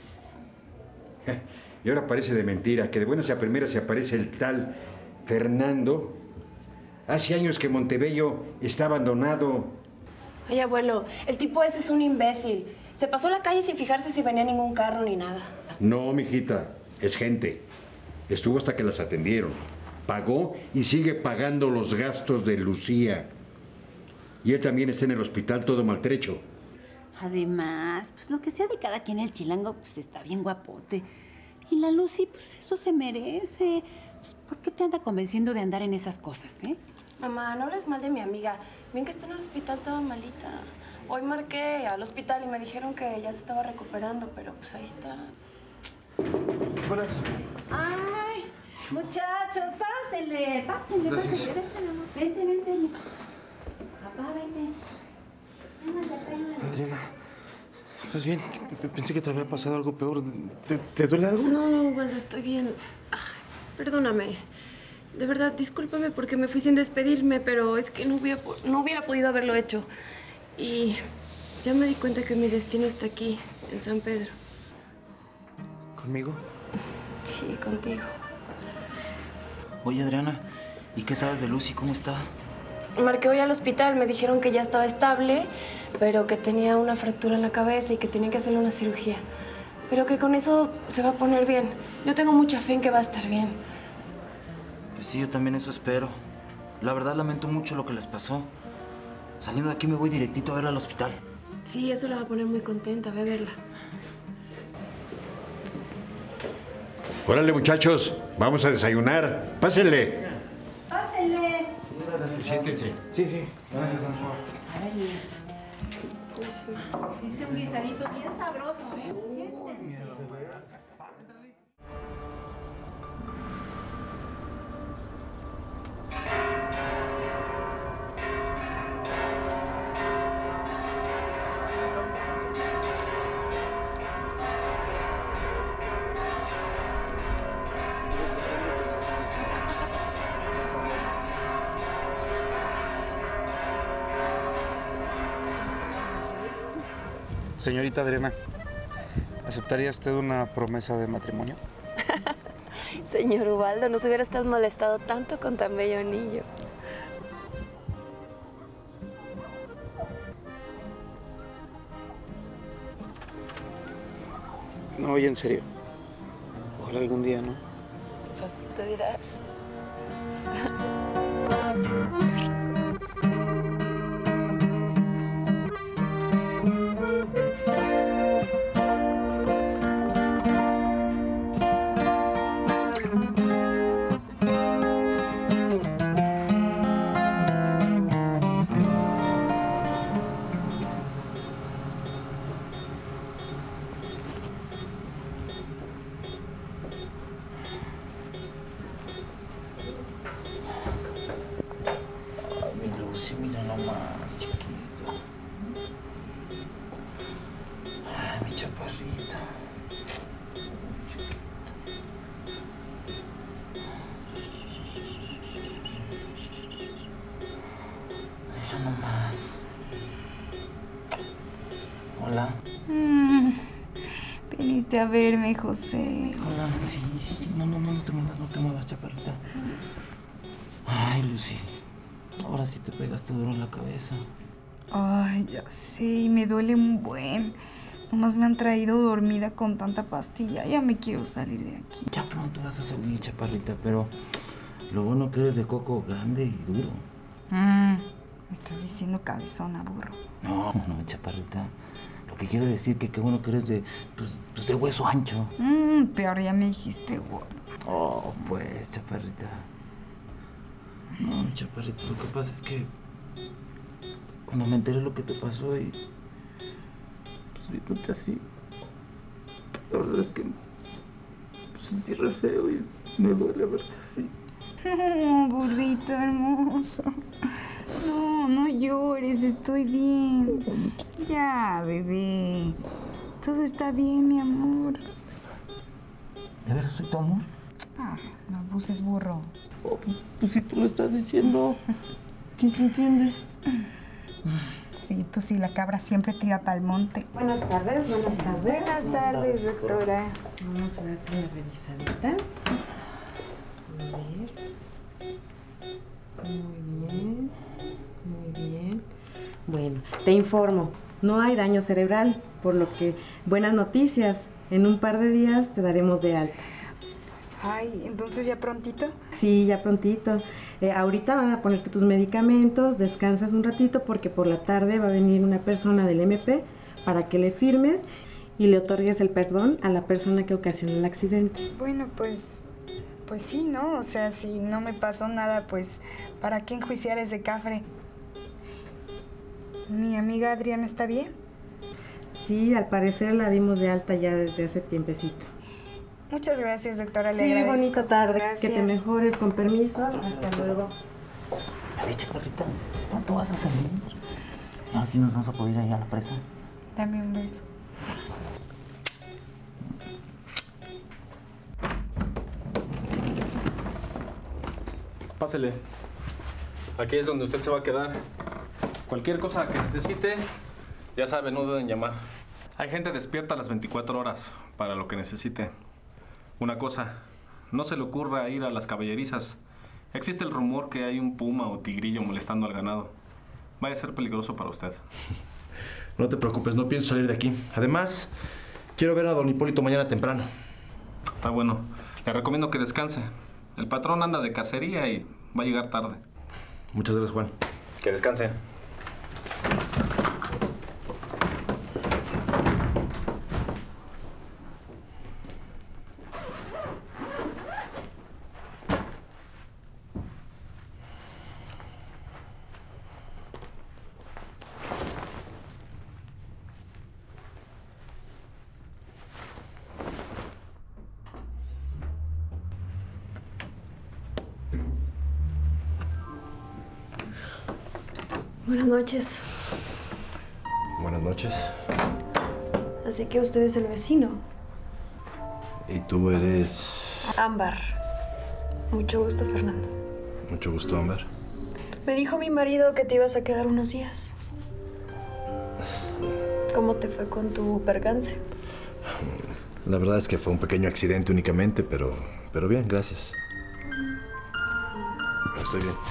Y ahora parece de mentira, que de buenas a primeras se aparece el tal Fernando. Hace años que Montebello está abandonado. Ay, abuelo, el tipo ese es un imbécil. Se pasó la calle sin fijarse si venía ningún carro ni nada. No, mijita, es gente. Estuvo hasta que las atendieron. Pagó y sigue pagando los gastos de Lucía. Y él también está en el hospital todo maltrecho. Además, pues lo que sea de cada quien, el chilango, pues está bien guapote. Y la Lucy, pues eso se merece. Pues, ¿por qué te anda convenciendo de andar en esas cosas, eh? Mamá, no hables mal de mi amiga. Ven que está en el hospital toda malita. Hoy marqué al hospital y me dijeron que ya se estaba recuperando, pero pues ahí está. Buenas. Ay, muchachos, pásenle, pásenle, Gracias. pásenle. Vente, vente, vente. Papá, vente. Adriana, ¿estás bien? Pensé que te había pasado algo peor. ¿Te, te duele algo? No, no, Waldo, estoy bien. Ay, perdóname. De verdad, discúlpame porque me fui sin despedirme, pero es que no hubiera, no hubiera podido haberlo hecho. Y ya me di cuenta que mi destino está aquí, en San Pedro. ¿Conmigo? Sí, contigo. Oye, Adriana, ¿y qué sabes de Lucy? ¿Cómo está? Marqué hoy al hospital, me dijeron que ya estaba estable, pero que tenía una fractura en la cabeza y que tenía que hacerle una cirugía. Pero que con eso se va a poner bien. Yo tengo mucha fe en que va a estar bien. Pues sí, yo también eso espero. La verdad lamento mucho lo que les pasó. Saliendo de aquí me voy directito a verla al hospital. Sí, eso la va a poner muy contenta, ve a verla. Órale, muchachos, vamos a desayunar. Pásenle. Pásenle. Siéntense. Sí, sí. Gracias, Sancho. Dice un guisadito bien sabroso, ¿eh? Siéntense. Señorita Adriana, ¿aceptaría usted una promesa de matrimonio? Señor Ubaldo, no se hubiera estado molestado tanto con tan bello anillo. No, oye, en serio. Ojalá algún día, ¿no? Pues tú dirás. Sí, mira nomás, chiquito. Ay, mi chaparrita. Mira nomás. Hola. Mm, viniste a verme, José. Hola. Sí, sí, sí. No, no, no, no te muevas, no te muevas, chaparrita. Ay, Lucy. Ahora sí te pegaste duro en la cabeza. Ay, ya sé, y me duele un buen. Nomás me han traído dormida con tanta pastilla. Ya me quiero salir de aquí. Ya pronto vas a salir, chaparrita, pero lo bueno que eres de coco grande y duro. Mm, me estás diciendo cabezona, burro. No, no, chaparrita. Lo que quiero decir que qué bueno que eres de, pues, pues de hueso ancho. Mm, peor, ya me dijiste, gordo. Oh, pues, chaparrita. No, chaparrita, lo que pasa es que cuando me enteré lo que te pasó y pues viéndote así, la verdad es que me sentí re feo y me duele verte así. Oh, burrito hermoso. No, no llores, estoy bien. Ya, bebé. Todo está bien, mi amor. ¿De veras soy tu amor? Ah, no abuses, burro. Oh, pues si tú lo estás diciendo, ¿quién te entiende? Sí, pues sí, la cabra siempre tira pa'l monte. Buenas tardes, buenas tardes. Buenas tardes, doctora. Vamos a darte una revisadita. A ver. Muy bien, muy bien. Bueno, te informo, no hay daño cerebral, por lo que buenas noticias. En un par de días te daremos de alta. Ay, ¿entonces ya prontito? Sí, ya prontito. Eh, ahorita van a ponerte tus medicamentos, descansas un ratito porque por la tarde va a venir una persona del M P para que le firmes y le otorgues el perdón a la persona que ocasionó el accidente. Bueno, pues, pues sí, ¿no? O sea, si no me pasó nada, pues, ¿para qué enjuiciar a ese cafre? ¿Mi amiga Adriana está bien? Sí, al parecer la dimos de alta ya desde hace tiempecito. Muchas gracias, doctora. Le Sí, agradezco. bonita tarde. Gracias. Que te mejores, con permiso. Hasta luego. A ver, chaparrita, ¿cuánto vas a salir? Y ahora sí nos vamos a poder ir ahí a la presa. Dame un beso. Pásele. Aquí es donde usted se va a quedar. Cualquier cosa que necesite, ya sabe, no duden en llamar. Hay gente despierta a las veinticuatro horas para lo que necesite. Una cosa, no se le ocurra ir a las caballerizas. Existe el rumor que hay un puma o tigrillo molestando al ganado. Vaya a ser peligroso para usted. No te preocupes, no pienso salir de aquí. Además, quiero ver a don Hipólito mañana temprano. Está bueno. Le recomiendo que descanse. El patrón anda de cacería y va a llegar tarde. Muchas gracias, Juan. Que descanse. Buenas noches. Buenas noches. Así que usted es el vecino. ¿Y tú eres...? Ámbar. Mucho gusto, Fernando. Mucho gusto, Ámbar. Me dijo mi marido que te ibas a quedar unos días. ¿Cómo te fue con tu percance? La verdad es que fue un pequeño accidente únicamente, pero, pero bien, gracias. Estoy bien.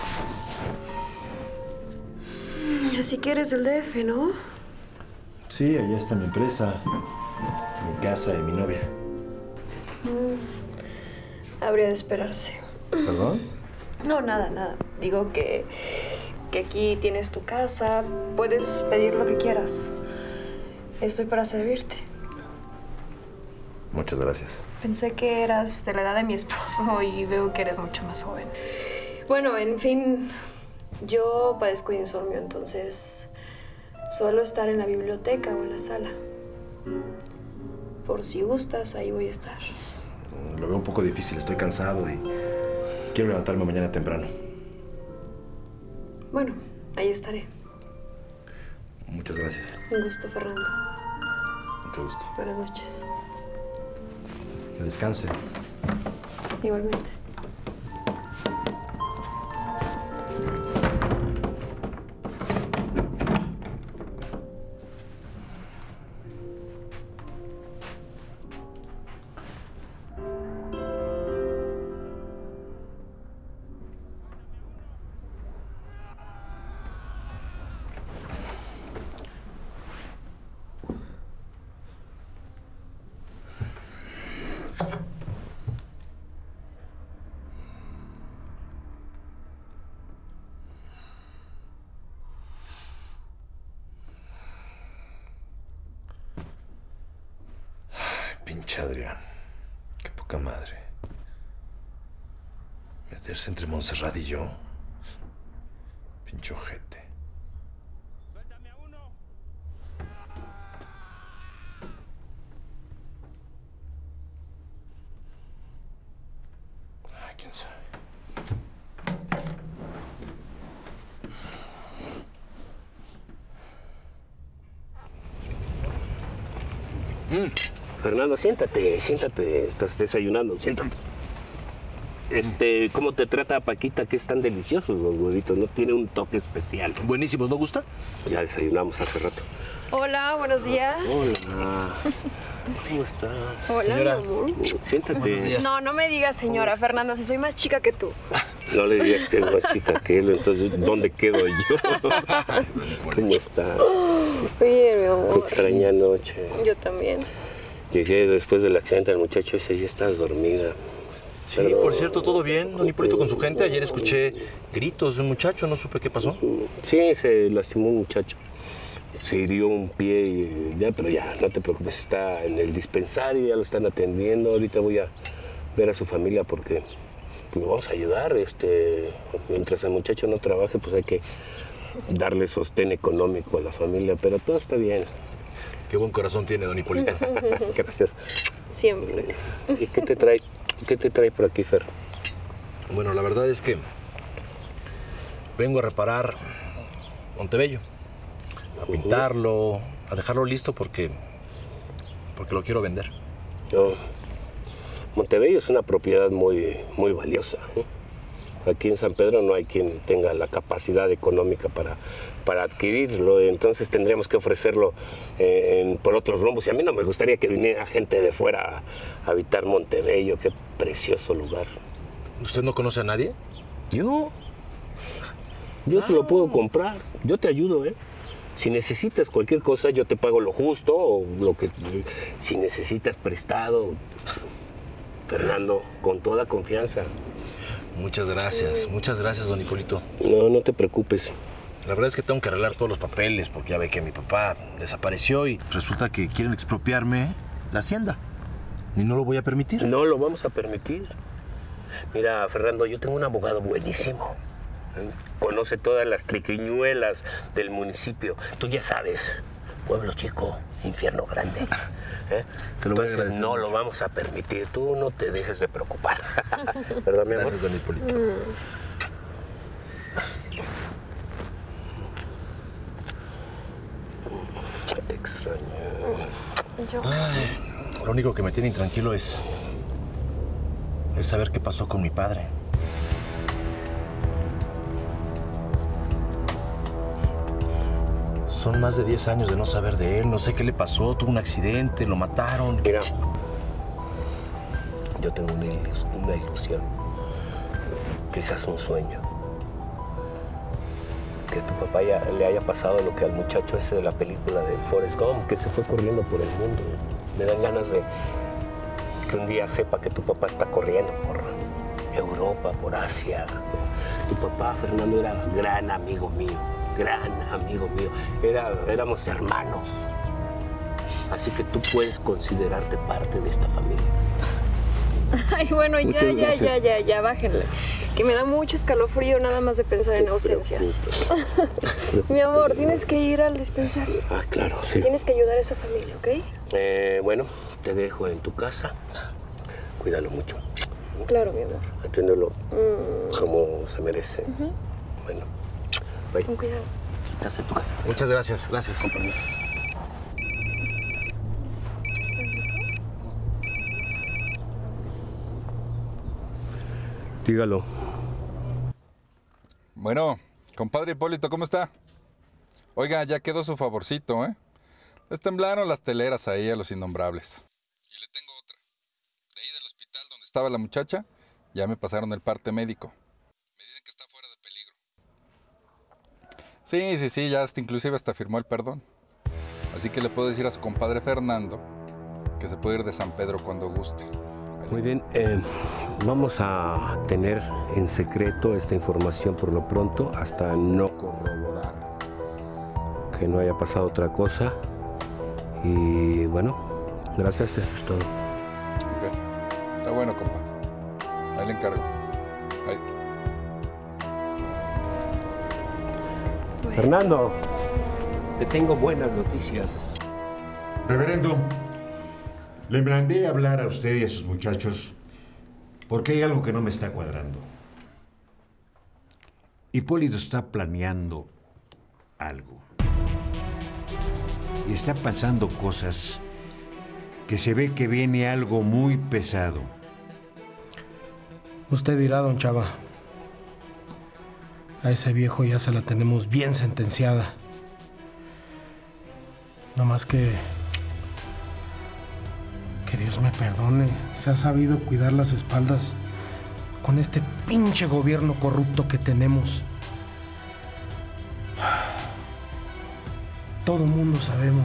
Así que eres del D F, ¿no? Sí, allá está mi empresa, mi casa y mi novia. Mm, habría de esperarse. ¿Perdón? No, nada, nada. Digo que, que aquí tienes tu casa, puedes pedir lo que quieras. Estoy para servirte. Muchas gracias. Pensé que eras de la edad de mi esposo y veo que eres mucho más joven. Bueno, en fin, yo padezco de insomnio, entonces suelo estar en la biblioteca o en la sala. Por si gustas, ahí voy a estar. Lo veo un poco difícil, estoy cansado y quiero levantarme mañana temprano. Bueno, ahí estaré. Muchas gracias. Un gusto, Fernando. Mucho gusto. Buenas noches. Que descanse. Igualmente. Pinche Adrián. Qué poca madre. Meterse entre Montserrat y yo. Pinche ojete. Ay, quién sabe. Mm. Fernando, siéntate, siéntate, estás desayunando, siéntate. Este, ¿cómo te trata Paquita? Que es tan deliciosos los huevitos, ¿no? Tiene un toque especial. Buenísimos, ¿no gusta? Ya desayunamos hace rato. Hola, buenos días. Hola. ¿Cómo estás? Hola, Señora, mi amor. siéntate. No, no me digas señora, Fernando, si soy más chica que tú. No le dirías que es más chica que él, entonces, ¿dónde quedo yo? ¿Cómo estás? Bien, mi amor. Qué extraña noche. Yo también. Llegué después del accidente del muchacho ese y ya estás dormida. Sí, Pero... por cierto, todo bien, don Hipólito con su gente. Ayer escuché gritos de un muchacho, no supe qué pasó. Sí, se lastimó un muchacho. Se hirió un pie y ya, pero ya, no te preocupes, está en el dispensario, ya lo están atendiendo. Ahorita voy a ver a su familia porque pues, vamos a ayudar. Este, mientras el muchacho no trabaje, pues hay que darle sostén económico a la familia, pero todo está bien. Qué buen corazón tiene don Hipólito. Gracias. Siempre. ¿Y qué te trae, qué te trae por aquí, Fer? Bueno, la verdad es que vengo a reparar Montebello, a pintarlo, a dejarlo listo porque, porque lo quiero vender. No. Montebello es una propiedad muy, muy valiosa, ¿eh? Aquí en San Pedro no hay quien tenga la capacidad económica para, para adquirirlo, entonces tendríamos que ofrecerlo eh, en, por otros rumbos. Y a mí no me gustaría que viniera gente de fuera a habitar Montebello, qué precioso lugar. ¿Usted no conoce a nadie? ¿Yo? Yo te lo puedo comprar, yo te ayudo, ¿eh? Si necesitas cualquier cosa, yo te pago lo justo o lo que... Si necesitas prestado, Fernando, con toda confianza. Muchas gracias, muchas gracias, don Hipólito. No, no te preocupes. La verdad es que tengo que arreglar todos los papeles porque ya ve que mi papá desapareció y resulta que quieren expropiarme la hacienda. Y no lo voy a permitir. No lo vamos a permitir. Mira, Fernando, yo tengo un abogado buenísimo. ¿eh? Conoce todas las triquiñuelas del municipio. Tú ya sabes, pueblo chico, infierno grande. ¿eh? Se lo voy a Entonces agradecer no mucho. lo vamos a permitir. Tú no te dejes de preocupar. ¿Verdad, mi amor? Gracias, don Hipólito. Te extraño. Ay, lo único que me tiene intranquilo es... es saber qué pasó con mi padre. Son más de diez años de no saber de él. No sé qué le pasó. Tuvo un accidente, lo mataron. Mira, yo tengo una, ilus una ilusión. Quizás un sueño. Que a tu papá ya le haya pasado lo que al muchacho ese de la película de Forrest Gump, que se fue corriendo por el mundo. Me dan ganas de que un día sepa que tu papá está corriendo por Europa, por Asia. Tu papá, Fernando, era un gran amigo mío. Gran amigo mío. Era, éramos hermanos. Así que tú puedes considerarte parte de esta familia. Ay, bueno, ya, Muchas ya, gracias. ya, ya, ya, bájenle. Que me da mucho escalofrío nada más de pensar en ausencias. Mi amor, tienes que ir al dispensario. Ah, claro, sí. Tienes que ayudar a esa familia, ¿ok? Eh, bueno, te dejo en tu casa. Cuídalo mucho. Claro, mi amor. Atiéndelo Mm. como se merece. Ujú. Bueno, bye. Con cuidado. Estás en tu casa. Muchas gracias, gracias. Dígalo. Bueno, compadre Hipólito, ¿cómo está? Oiga, ya quedó su favorcito, ¿eh? Les temblaron las teleras ahí a los innombrables. Y le tengo otra. De ahí del hospital donde estaba la muchacha, ya me pasaron el parte médico. Me dicen que está fuera de peligro. Sí, sí, sí, ya hasta inclusive hasta firmó el perdón. Así que le puedo decir a su compadre Fernando que se puede ir de San Pedro cuando guste. Muy bien, eh, vamos a tener en secreto esta información por lo pronto hasta no corroborar que no haya pasado otra cosa. Y bueno, gracias, eso es todo. Ok. Está bueno, compa. Ahí le encargo. Ahí. Fernando, te tengo buenas noticias. Reverendo, le mandé a hablar a usted y a sus muchachos porque hay algo que no me está cuadrando. Hipólito está planeando algo. Y está pasando cosas que se ve que viene algo muy pesado. Usted dirá, don Chava. A ese viejo ya se la tenemos bien sentenciada. No más que... Que Dios me perdone. Se ha sabido cuidar las espaldas con este pinche gobierno corrupto que tenemos. Todo mundo sabemos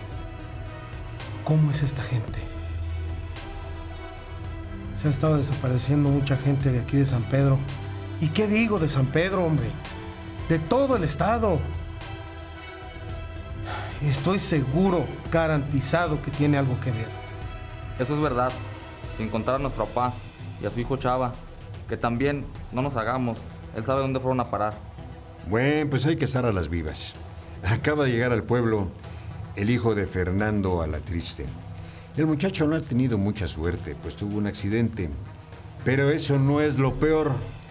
cómo es esta gente. Se ha estado desapareciendo mucha gente de aquí de San Pedro. ¿Y qué digo de San Pedro, hombre? De todo el estado. Estoy seguro, garantizado que tiene algo que ver. Eso es verdad, sin contar a nuestro papá y a su hijo Chava, que también, no nos hagamos, él sabe dónde fueron a parar. Bueno, pues hay que estar a las vivas. Acaba de llegar al pueblo el hijo de Fernando Alatriste. El muchacho no ha tenido mucha suerte, pues tuvo un accidente. Pero eso no es lo peor.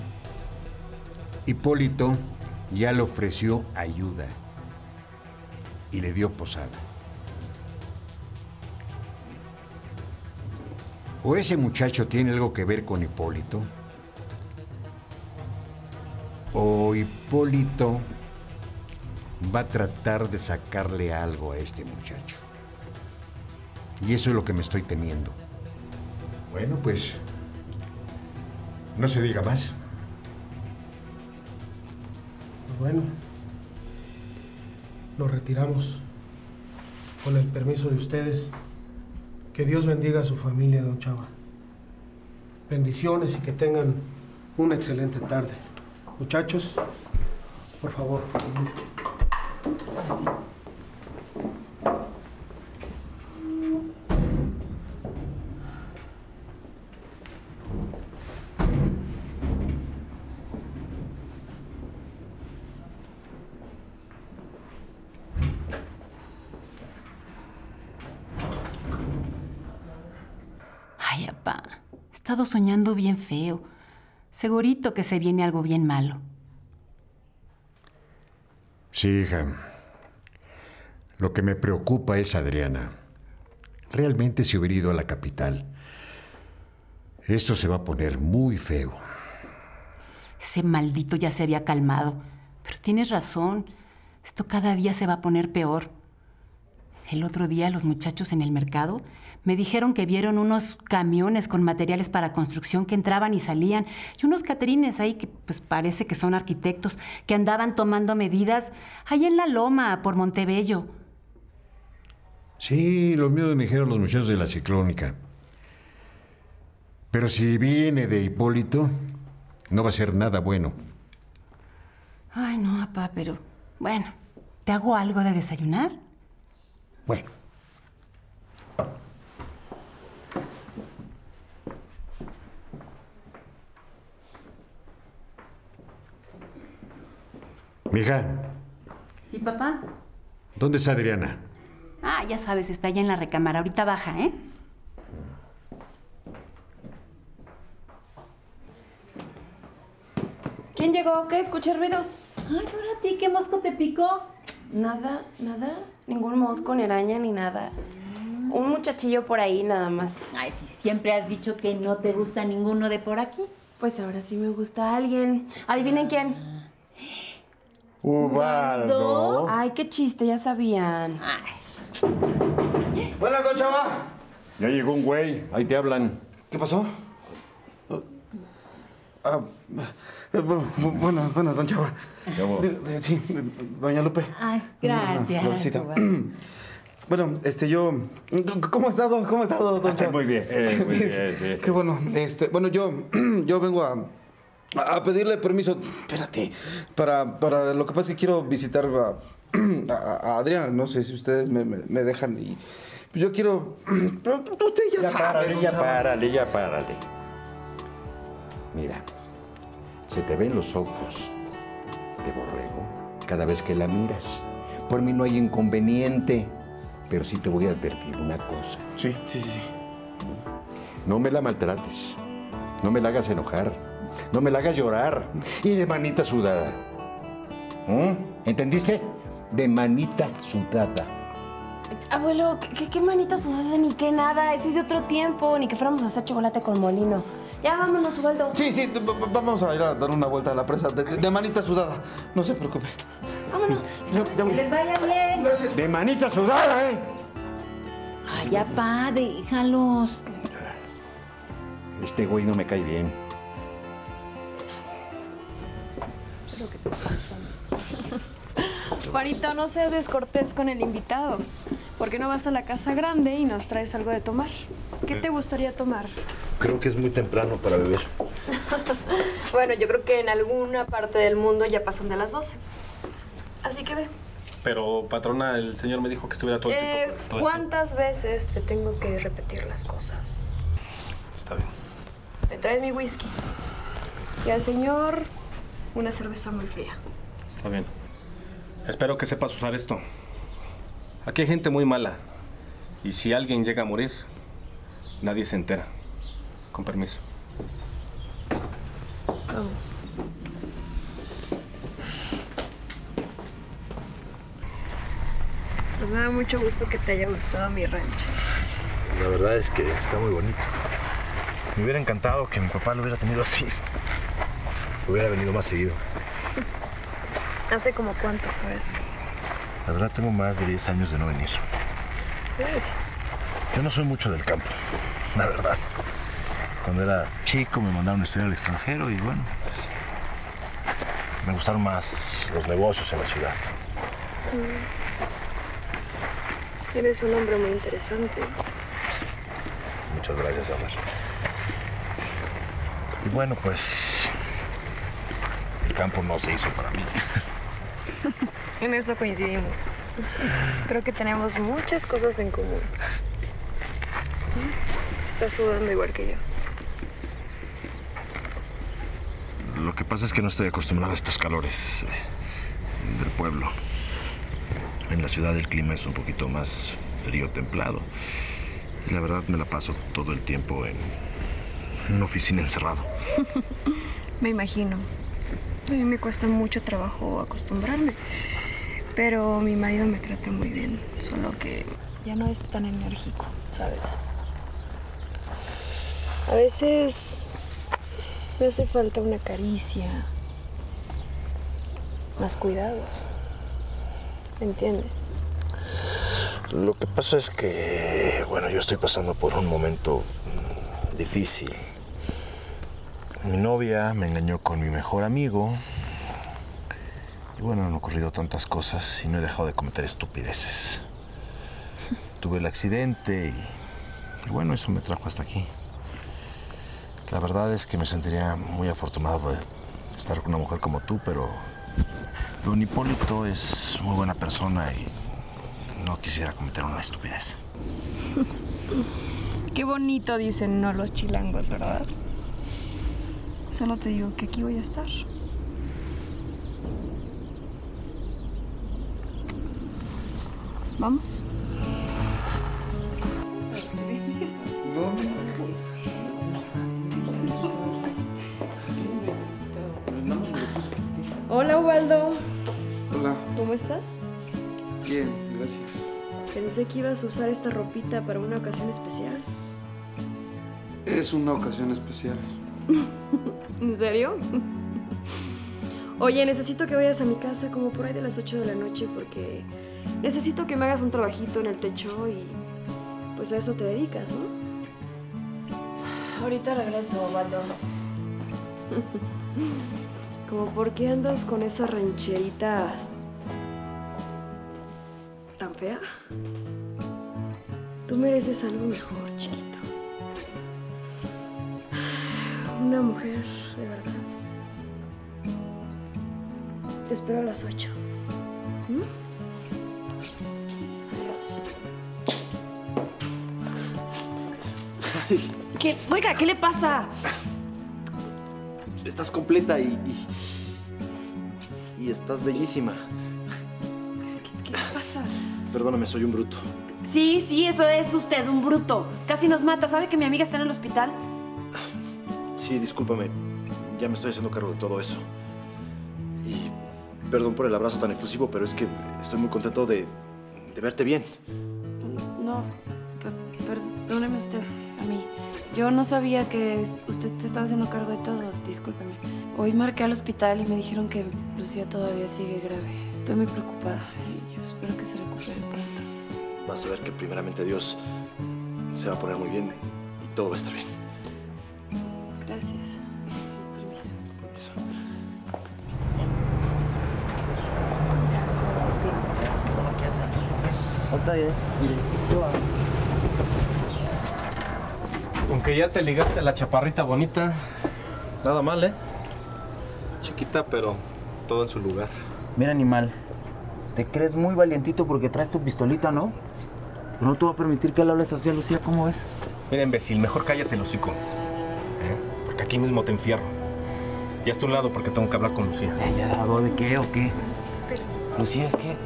Hipólito ya le ofreció ayuda y le dio posada. O ese muchacho tiene algo que ver con Hipólito, o Hipólito va a tratar de sacarle algo a este muchacho. Y eso es lo que me estoy temiendo. Bueno, pues, no se diga más. Bueno, nos retiramos. Con el permiso de ustedes. Que Dios bendiga a su familia, don Chava. Bendiciones y que tengan una excelente tarde. Muchachos, por favor. Ay, apá, he estado soñando bien feo. Segurito que se viene algo bien malo. Sí, hija. Lo que me preocupa es Adriana. Realmente se hubiera ido a la capital. Esto se va a poner muy feo. Ese maldito ya se había calmado. Pero tienes razón. Esto cada día se va a poner peor. El otro día los muchachos en el mercado me dijeron que vieron unos camiones con materiales para construcción que entraban y salían y unos caterines ahí que pues parece que son arquitectos que andaban tomando medidas ahí en la loma por Montebello. Sí, lo mismo me dijeron los muchachos de la Ciclónica. Pero si viene de Hipólito, no va a ser nada bueno. Ay, no, papá, pero bueno, ¿te hago algo de desayunar? Bueno. Mija, Sí, papá. ¿dónde está Adriana? Ah, ya sabes, está allá en la recámara. Ahorita baja, ¿eh? ¿Quién llegó? ¿Qué? Escuché ruidos. Ay, ahora a ti, ¿qué mosco te picó? Nada, nada. Ningún mosco, ni araña, ni nada. Un muchachillo por ahí, nada más. Ay, sí, siempre has dicho que no te gusta ninguno de por aquí. Pues ahora sí me gusta alguien. ¿Adivinen quién? Ubaldo. Ay, qué chiste, ya sabían. Buenas, don Chava. Ya llegó un güey, ahí te hablan. ¿Qué pasó? Ah, eh, bu- buenas, buenas, don Chava. De- de- Sí, de- doña Lupe. Ay, gracias. Florcita. Bueno, este, yo... ¿Cómo ha estado? ¿Cómo ha estado, don Chava? Muy bien, eh, muy bien, sí. Qué bueno. Este, bueno, yo, yo vengo a, a pedirle permiso, espérate, para, para... Lo que pasa es que quiero visitar a, a, a Adriana. No sé si ustedes me, me, me dejan y... Yo quiero... Usted ya, Ya sabe, párale, don ya Chava. párale, ya párale. Mira, se te ven los ojos de borrego cada vez que la miras. Por mí no hay inconveniente, pero sí te voy a advertir una cosa. Sí, sí, sí, sí. No me la maltrates, no me la hagas enojar, no me la hagas llorar y de manita sudada. ¿Mm? ¿Entendiste? De manita sudada. Abuelo, ¿qué, qué, qué manita sudada ni qué nada? Ese es de otro tiempo, ni que fuéramos a hacer chocolate con molino. Ya vámonos, Ubaldo. Sí, sí, v- v- vamos a ir a dar una vuelta a la presa de, de- de manita sudada. No se preocupe. Vámonos. Ya- ya voy. Que les vaya bien. De manita sudada, ¿eh? Ay, ya, pa, déjalos. Este güey no me cae bien. Creo que te está gustando. Juanito, no seas descortés con el invitado. ¿Por qué no vas a la casa grande y nos traes algo de tomar? ¿Qué te gustaría tomar? Creo que es muy temprano para beber. Bueno, yo creo que en alguna parte del mundo ya pasan de las doce. Así que ve. Pero, patrona, el señor me dijo que estuviera todo el Eh, tiempo. todo el tiempo. ¿Cuántas veces te tengo que repetir las cosas? Está bien. Me traes mi whisky. Y al señor, una cerveza muy fría. Está bien. Espero que sepas usar esto. Aquí hay gente muy mala. Y si alguien llega a morir, nadie se entera. Con permiso. Vamos. Pues me da mucho gusto que te haya gustado mi rancho. La verdad es que está muy bonito. Me hubiera encantado que mi papá lo hubiera tenido así. Hubiera venido más seguido. ¿Hace como cuánto fue eso? La verdad tengo más de diez años de no venir. Sí. Yo no soy mucho del campo, la verdad. Cuando era chico me mandaron a estudiar al extranjero y bueno, pues me gustaron más los negocios en la ciudad. Mm. Eres un hombre muy interesante. Muchas gracias, amor. Y bueno, pues el campo no se hizo para mí. En eso coincidimos. Creo que tenemos muchas cosas en común. Estás sudando igual que yo. Lo que pasa es que no estoy acostumbrado a estos calores eh, del pueblo. En la ciudad el clima es un poquito más frío, templado. Y la verdad me la paso todo el tiempo en, en una oficina encerrado. Me imagino. A mí me cuesta mucho trabajo acostumbrarme. Pero mi marido me trata muy bien. Solo que ya no es tan enérgico, ¿sabes? A veces me hace falta una caricia. Más cuidados. ¿Me entiendes? Lo que pasa es que, bueno, yo estoy pasando por un momento mmm, difícil. Mi novia me engañó con mi mejor amigo. Y bueno, han ocurrido tantas cosas y no he dejado de cometer estupideces. Tuve el accidente y, y bueno, eso me trajo hasta aquí. La verdad es que me sentiría muy afortunado de estar con una mujer como tú, pero don Hipólito es muy buena persona y no quisiera cometer una estupidez. Qué bonito dicen no los chilangos, ¿verdad? Solo te digo que aquí voy a estar. ¿Vamos? Hola, Ubaldo. Hola. ¿Cómo estás? Bien, gracias. Pensé que ibas a usar esta ropita para una ocasión especial. Es una ocasión especial. ¿En serio? Oye, necesito que vayas a mi casa como por ahí de las ocho de la noche porque necesito que me hagas un trabajito en el techo y pues a eso te dedicas, ¿no? Ahorita regreso, Ubaldo. Como por qué andas con esa rancherita tan fea. Tú mereces algo mejor, chiquito. Una mujer de verdad. Te espero a las ocho. ¿Mm? Adiós. ¿Qué? Oiga, ¿qué le pasa? Estás completa y, y... y estás bellísima. ¿Qué, qué le pasa? Perdóname, soy un bruto. Sí, sí, eso es usted, un bruto. Casi nos mata. ¿Sabe que mi amiga está en el hospital? Sí, discúlpame. Ya me estoy haciendo cargo de todo eso. Y perdón por el abrazo tan efusivo, pero es que estoy muy contento de, de verte bien. No, per perdóneme usted a mí. Yo no sabía que usted se estaba haciendo cargo de todo. Discúlpeme. Hoy marqué al hospital y me dijeron que Lucía todavía sigue grave. Estoy muy preocupada y yo espero que se recupere pronto. Vas a ver que primeramente Dios se va a poner muy bien y todo va a estar bien. Gracias. Permiso. Permiso. Aunque ya te ligaste a la chaparrita bonita, nada mal, ¿eh? Chiquita, pero todo en su lugar. Mira, animal, te crees muy valientito porque traes tu pistolita, ¿no? Pero no te voy a permitir que le hables así a Lucía, ¿cómo ves? Mira, imbécil, mejor cállate el hocico. ¿Eh? Porque aquí mismo te enfierro. Ya estoy a un lado porque tengo que hablar con Lucía. ¿Ya, ya, ¿de qué o qué? Espérate. Lucía, es que...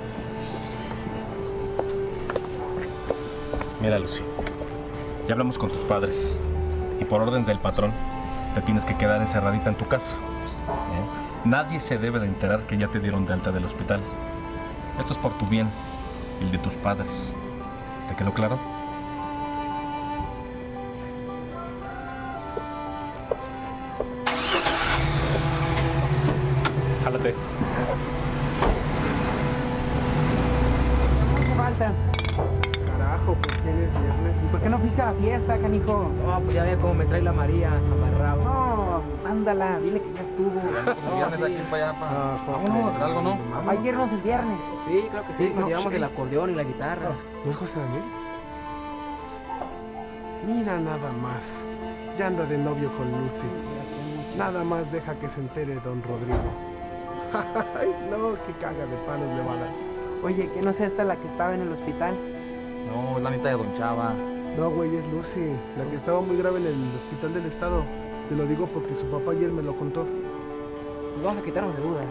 Mira, Lucía, ya hablamos con tus padres y por orden del patrón te tienes que quedar encerradita en tu casa. ¿Eh? Nadie se debe de enterar que ya te dieron de alta del hospital. Esto es por tu bien y el de tus padres. ¿Te quedó claro? Jálate. trabajo porque es viernes. ¿Y por qué no fuiste a la fiesta, canijo? No, pues ya ve cómo me trae la María amarrado. No, ándala, dile que ya estuvo. El viernes de aquí para allá, para Vámonos. algo, ¿no? Hay que irnos el viernes. Sí, claro que sí, Sí, nos no, llevamos sí. el acordeón y la guitarra. ¿No es José Daniel? Mira nada más. Ya anda de novio con Lucy. Nada más deja que se entere don Rodrigo. Ay, no, qué caga de palos le va a dar. Oye, que no sea esta la que estaba en el hospital. No, es la neta de Don Chava. No, güey, es Lucy, la que estaba muy grave en el hospital del estado. Te lo digo porque su papá ayer me lo contó. Nos vamos a quitarnos de dudas.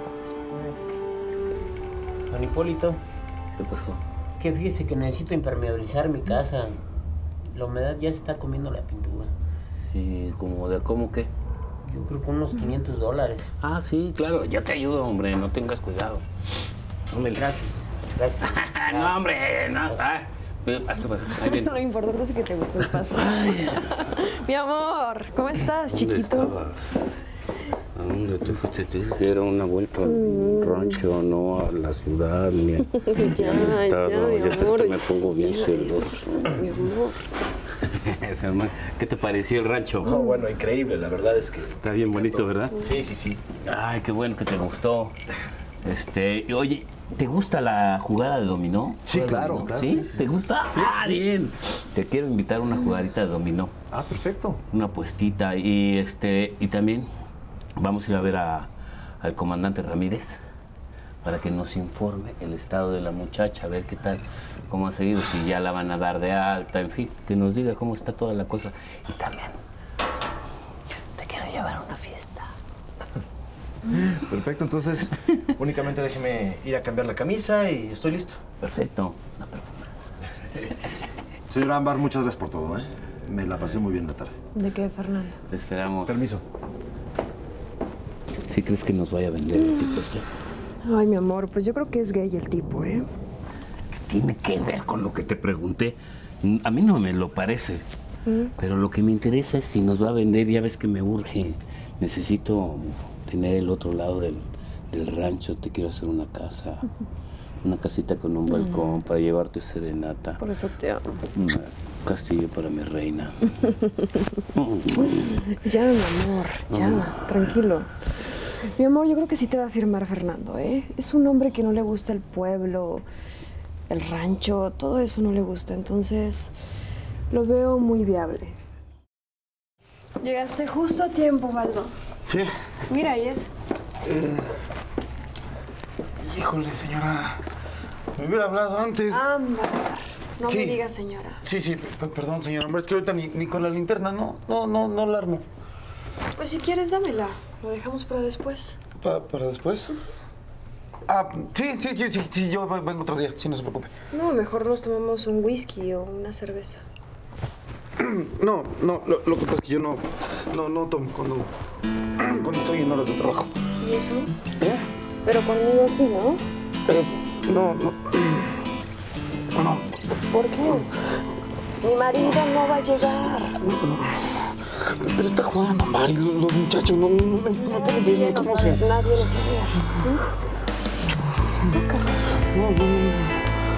Don Hipólito. ¿Qué pasó? Que fíjese que necesito impermeabilizar mi casa. La humedad ya se está comiendo la pintura. ¿Y como de cómo qué? Yo creo que unos quinientos dólares. Ah, sí, claro. Yo te ayudo, hombre. No tengas cuidado. Hombre. Gracias. Gracias. No, hombre. No. Ah, hasta para. Ahí viene. Lo importante es que te gustó el paso. Mi amor, ¿cómo estás, ¿Dónde chiquito? estabas? ¿A dónde te fuiste? Te dije que era una vuelta al rancho, no a la ciudad, ni a- Ya, al estado. ya, mi Ya sabes amor. que me pongo bien Ya, celoso. Mi amor. ¿Qué te pareció el rancho? No, bueno, increíble, la verdad es que... Está bien bonito, ¿verdad? Sí, sí, sí. Ay, qué bueno que te gustó. Este, y oye, ¿te gusta la jugada de dominó? Sí, ¿Juegas claro, dominó? claro, ¿Sí? sí, sí. ¿Te gusta? Sí, ah, sí. bien. Te quiero invitar a una jugadita de dominó. Ah, perfecto. Una apuestita y este y también vamos a ir a ver a- al comandante Ramírez para que nos informe el estado de la muchacha, a ver qué tal, cómo ha seguido, si ya la van a dar de alta, en fin, que nos diga cómo está toda la cosa. Y también te quiero llevar a una fiesta. Perfecto, entonces únicamente déjeme ir a cambiar la camisa y estoy listo. Perfecto. Señor Ámbar, muchas gracias por todo, ¿eh? Me la pasé muy bien la tarde. ¿De qué, Fernando? Te esperamos. Permiso. ¿Sí crees que nos vaya a vender el tipo este? Ay, mi amor, pues yo creo que es gay el tipo, ¿eh? ¿Qué tiene que ver con lo que te pregunté? A mí no me lo parece. ¿Mm? Pero lo que me interesa es si nos va a vender, ya ves que me urge. Necesito tener el otro lado del, del rancho. Te quiero hacer una casa. Una casita con un balcón para llevarte serenata. Por eso te amo. Un castillo para mi reina. Ya, mi amor, ya, tranquilo. Mi amor, yo creo que sí te va a firmar Fernando, ¿eh? Es un hombre que no le gusta el pueblo, el rancho, todo eso no le gusta, entonces lo veo muy viable. Llegaste justo a tiempo, Baldo. Sí. Mira, ahí es. Eh, híjole, señora. Me hubiera hablado antes. Ándale. No Sí. me digas, señora. Sí, sí, p- perdón, señora. Hombre, es que ahorita ni, ni con la linterna, no, no, no, no la armo. Pues si quieres, dámela. Lo dejamos para después. Pa- ¿Para después? Ah, sí, sí, sí, sí, sí, yo vengo otro día, sí, no se preocupe. No, mejor nos tomamos un whisky o una cerveza. No, no, lo, lo que pasa es que yo no, no, no tomo cuando, cuando estoy en horas de trabajo. ¿Y eso? ¿Eh? Pero conmigo sí, ¿no? Eh, no, no. No. ¿Por qué? Mi marido no va a llegar. Pero está jugando, Mari, los, los muchachos no, no, no, no pueden Nadie ver nos cómo va a se... ver, nadie nos va a ver. ¿Mm? No, no, no.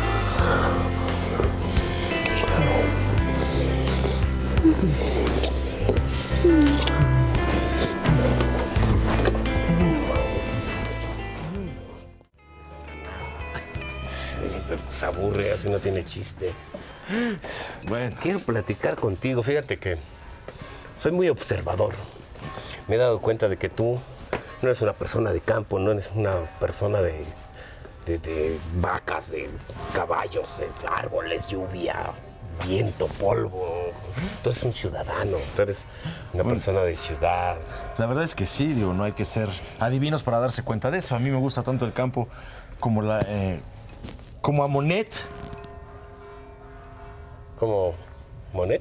Se aburre, así no tiene chiste. Bueno. Quiero platicar contigo. Fíjate que soy muy observador. Me he dado cuenta de que tú no eres una persona de campo, no eres una persona de, de, de vacas, de caballos, de árboles, lluvia, viento, polvo. Tú eres un ciudadano, tú eres una persona de ciudad. La verdad es que sí, digo, no hay que ser adivinos para darse cuenta de eso. A mí me gusta tanto el campo como la... eh, como a Monet. ¿Como Monet?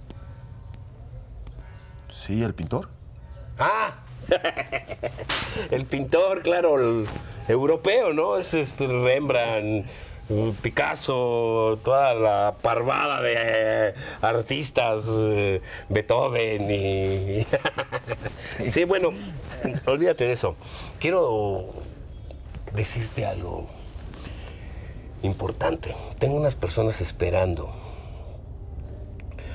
Sí, el pintor. ¡Ah! El pintor, claro, el europeo, ¿no? Es este Rembrandt, Picasso, toda la parvada de eh, artistas, eh, Beethoven y... Sí. Sí, bueno, olvídate de eso. Quiero decirte algo importante. Tengo unas personas esperando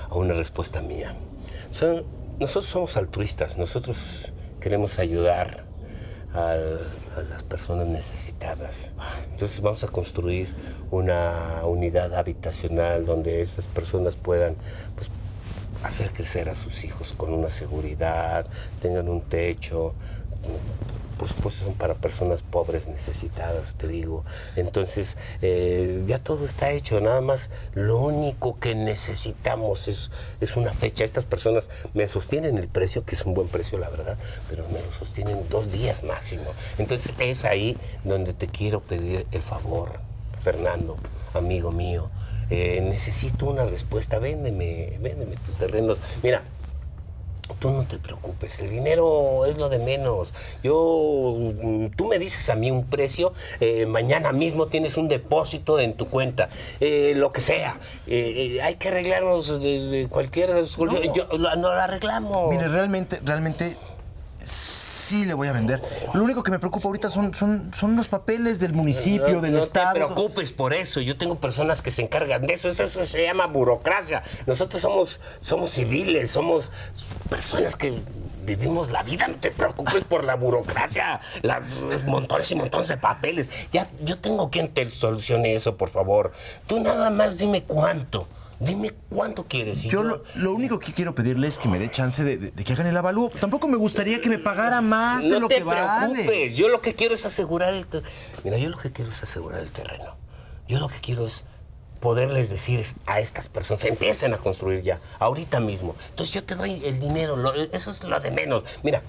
a una respuesta mía. Son, nosotros somos altruistas, nosotros queremos ayudar a, a las personas necesitadas. Entonces vamos a construir una unidad habitacional donde esas personas puedan, pues, hacer crecer a sus hijos con una seguridad, tengan un techo. Por supuesto son para personas pobres, necesitadas, te digo. Entonces, eh, ya todo está hecho. Nada más lo único que necesitamos es, es una fecha. Estas personas me sostienen el precio, que es un buen precio, la verdad, pero me lo sostienen dos días máximo. Entonces, es ahí donde te quiero pedir el favor, Fernando, amigo mío. Eh, necesito una respuesta. Véndeme, véndeme tus terrenos. Mira, tú no te preocupes, el dinero es lo de menos. Yo, tú me dices a mí un precio, eh, mañana mismo tienes un depósito en tu cuenta, eh, lo que sea. Eh, eh, hay que arreglarnos de, de cualquier solución. No. Yo, lo, no lo arreglamos. Mire, realmente, realmente sí le voy a vender. Lo único que me preocupa ahorita son, son, son los papeles del municipio, no, del no estado. No te preocupes por eso. Yo tengo personas que se encargan de eso. Eso, eso se llama burocracia. Nosotros somos, somos civiles, somos personas que vivimos la vida. No te preocupes por la burocracia. La, montones y montones de papeles. Ya, yo tengo quien te solucione eso, por favor. Tú nada más dime cuánto. Dime cuánto quieres. Yo, yo lo, lo único que quiero pedirle es que me dé chance de, de, de que hagan el avalúo. Tampoco me gustaría que me pagara más no de lo que vale. No te preocupes. Yo lo que quiero es asegurar el terreno. Mira, yo lo que quiero es asegurar el terreno. Yo lo que quiero es poderles decir a estas personas, empiecen a construir ya, ahorita mismo. Entonces yo te doy el dinero, lo, eso es lo de menos. Mira,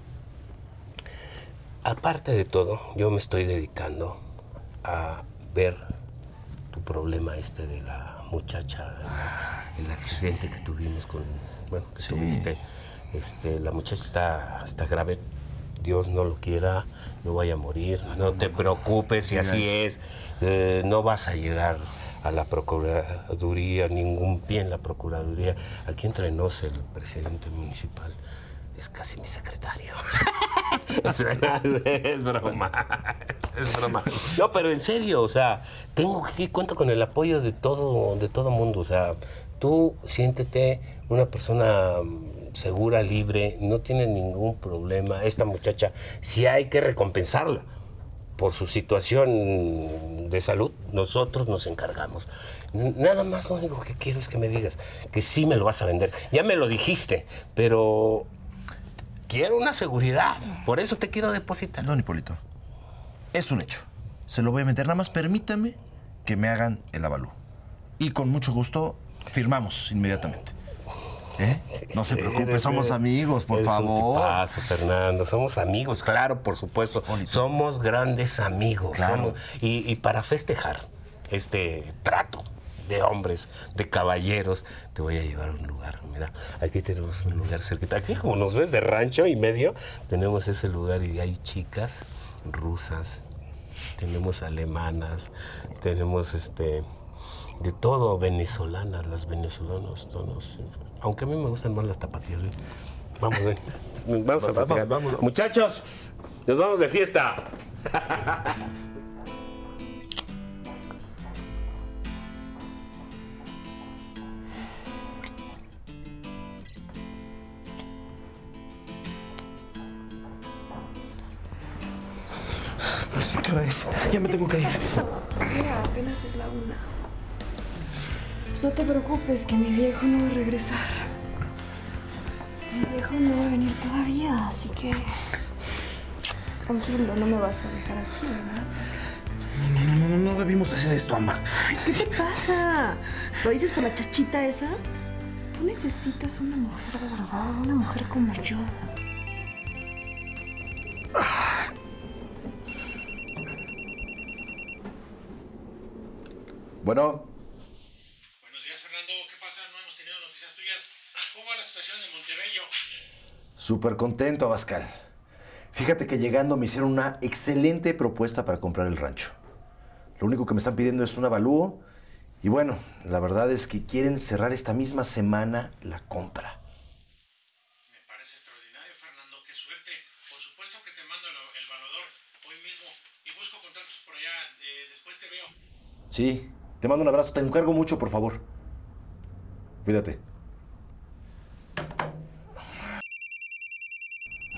aparte de todo, yo me estoy dedicando a ver tu problema este de la muchacha, el, el accidente que tuvimos con, bueno, que sí. tuviste. Este, la muchacha está, está grave. Dios no lo quiera, no vaya a morir. No te preocupes, si así es. Eh, no vas a llegar a la Procuraduría, ningún pie en la Procuraduría. Aquí entre nos, el presidente municipal es casi mi secretario. O sea, es broma, es broma. No, pero en serio, o sea, tengo que cuento con el apoyo de todo, de todo mundo. O sea, tú siéntete una persona segura, libre, no tienes ningún problema. Esta muchacha, si hay que recompensarla por su situación de salud, nosotros nos encargamos. Nada más lo único que quiero es que me digas que sí me lo vas a vender. Ya me lo dijiste, pero quiero una seguridad. Por eso te quiero depositar. Don Hipólito, es un hecho. Se lo voy a vender. Nada más permítame que me hagan el avalúo. Y con mucho gusto firmamos inmediatamente. ¿Eh? No se preocupe, somos amigos, por favor. ¿Qué pasa, Fernando? Somos amigos, claro, por supuesto. Bonito. Somos grandes amigos. Claro. Somos, y, y para festejar este trato de hombres, de caballeros, te voy a llevar a un lugar. Mira, aquí tenemos un lugar cerquita. Aquí, como nos ves de rancho y medio, tenemos ese lugar y hay chicas rusas, tenemos alemanas, tenemos este de todo, venezolanas, las venezolanos, todos. Aunque a mí me gustan más las tapatías. ¿eh? Vamos, ven. Vamos a festejar. Vamos, vamos. Muchachos, nos vamos de fiesta. ¿Qué hora es? Ya me tengo que ir. Mira, apenas es la una. No te preocupes, que mi viejo no va a regresar. Mi viejo no va a venir todavía, así que tranquilo, no me vas a dejar así, ¿verdad? No, no, no, no, no debimos hacer esto, Amar. Ay, ¿qué te pasa? ¿Lo dices por la chachita esa? Tú necesitas una mujer de verdad, una mujer como yo. Bueno. Buenos días, Fernando. ¿Qué pasa? No hemos tenido noticias tuyas. ¿Cómo va la situación de Montebello? Súper contento, Abascal. Fíjate que llegando me hicieron una excelente propuesta para comprar el rancho. Lo único que me están pidiendo es un avalúo. Y bueno, la verdad es que quieren cerrar esta misma semana la compra. Me parece extraordinario, Fernando. Qué suerte. Por supuesto que te mando el, el valador hoy mismo y busco contactos por allá. Eh, después te veo. Sí. Te mando un abrazo. Te encargo mucho, por favor. Cuídate.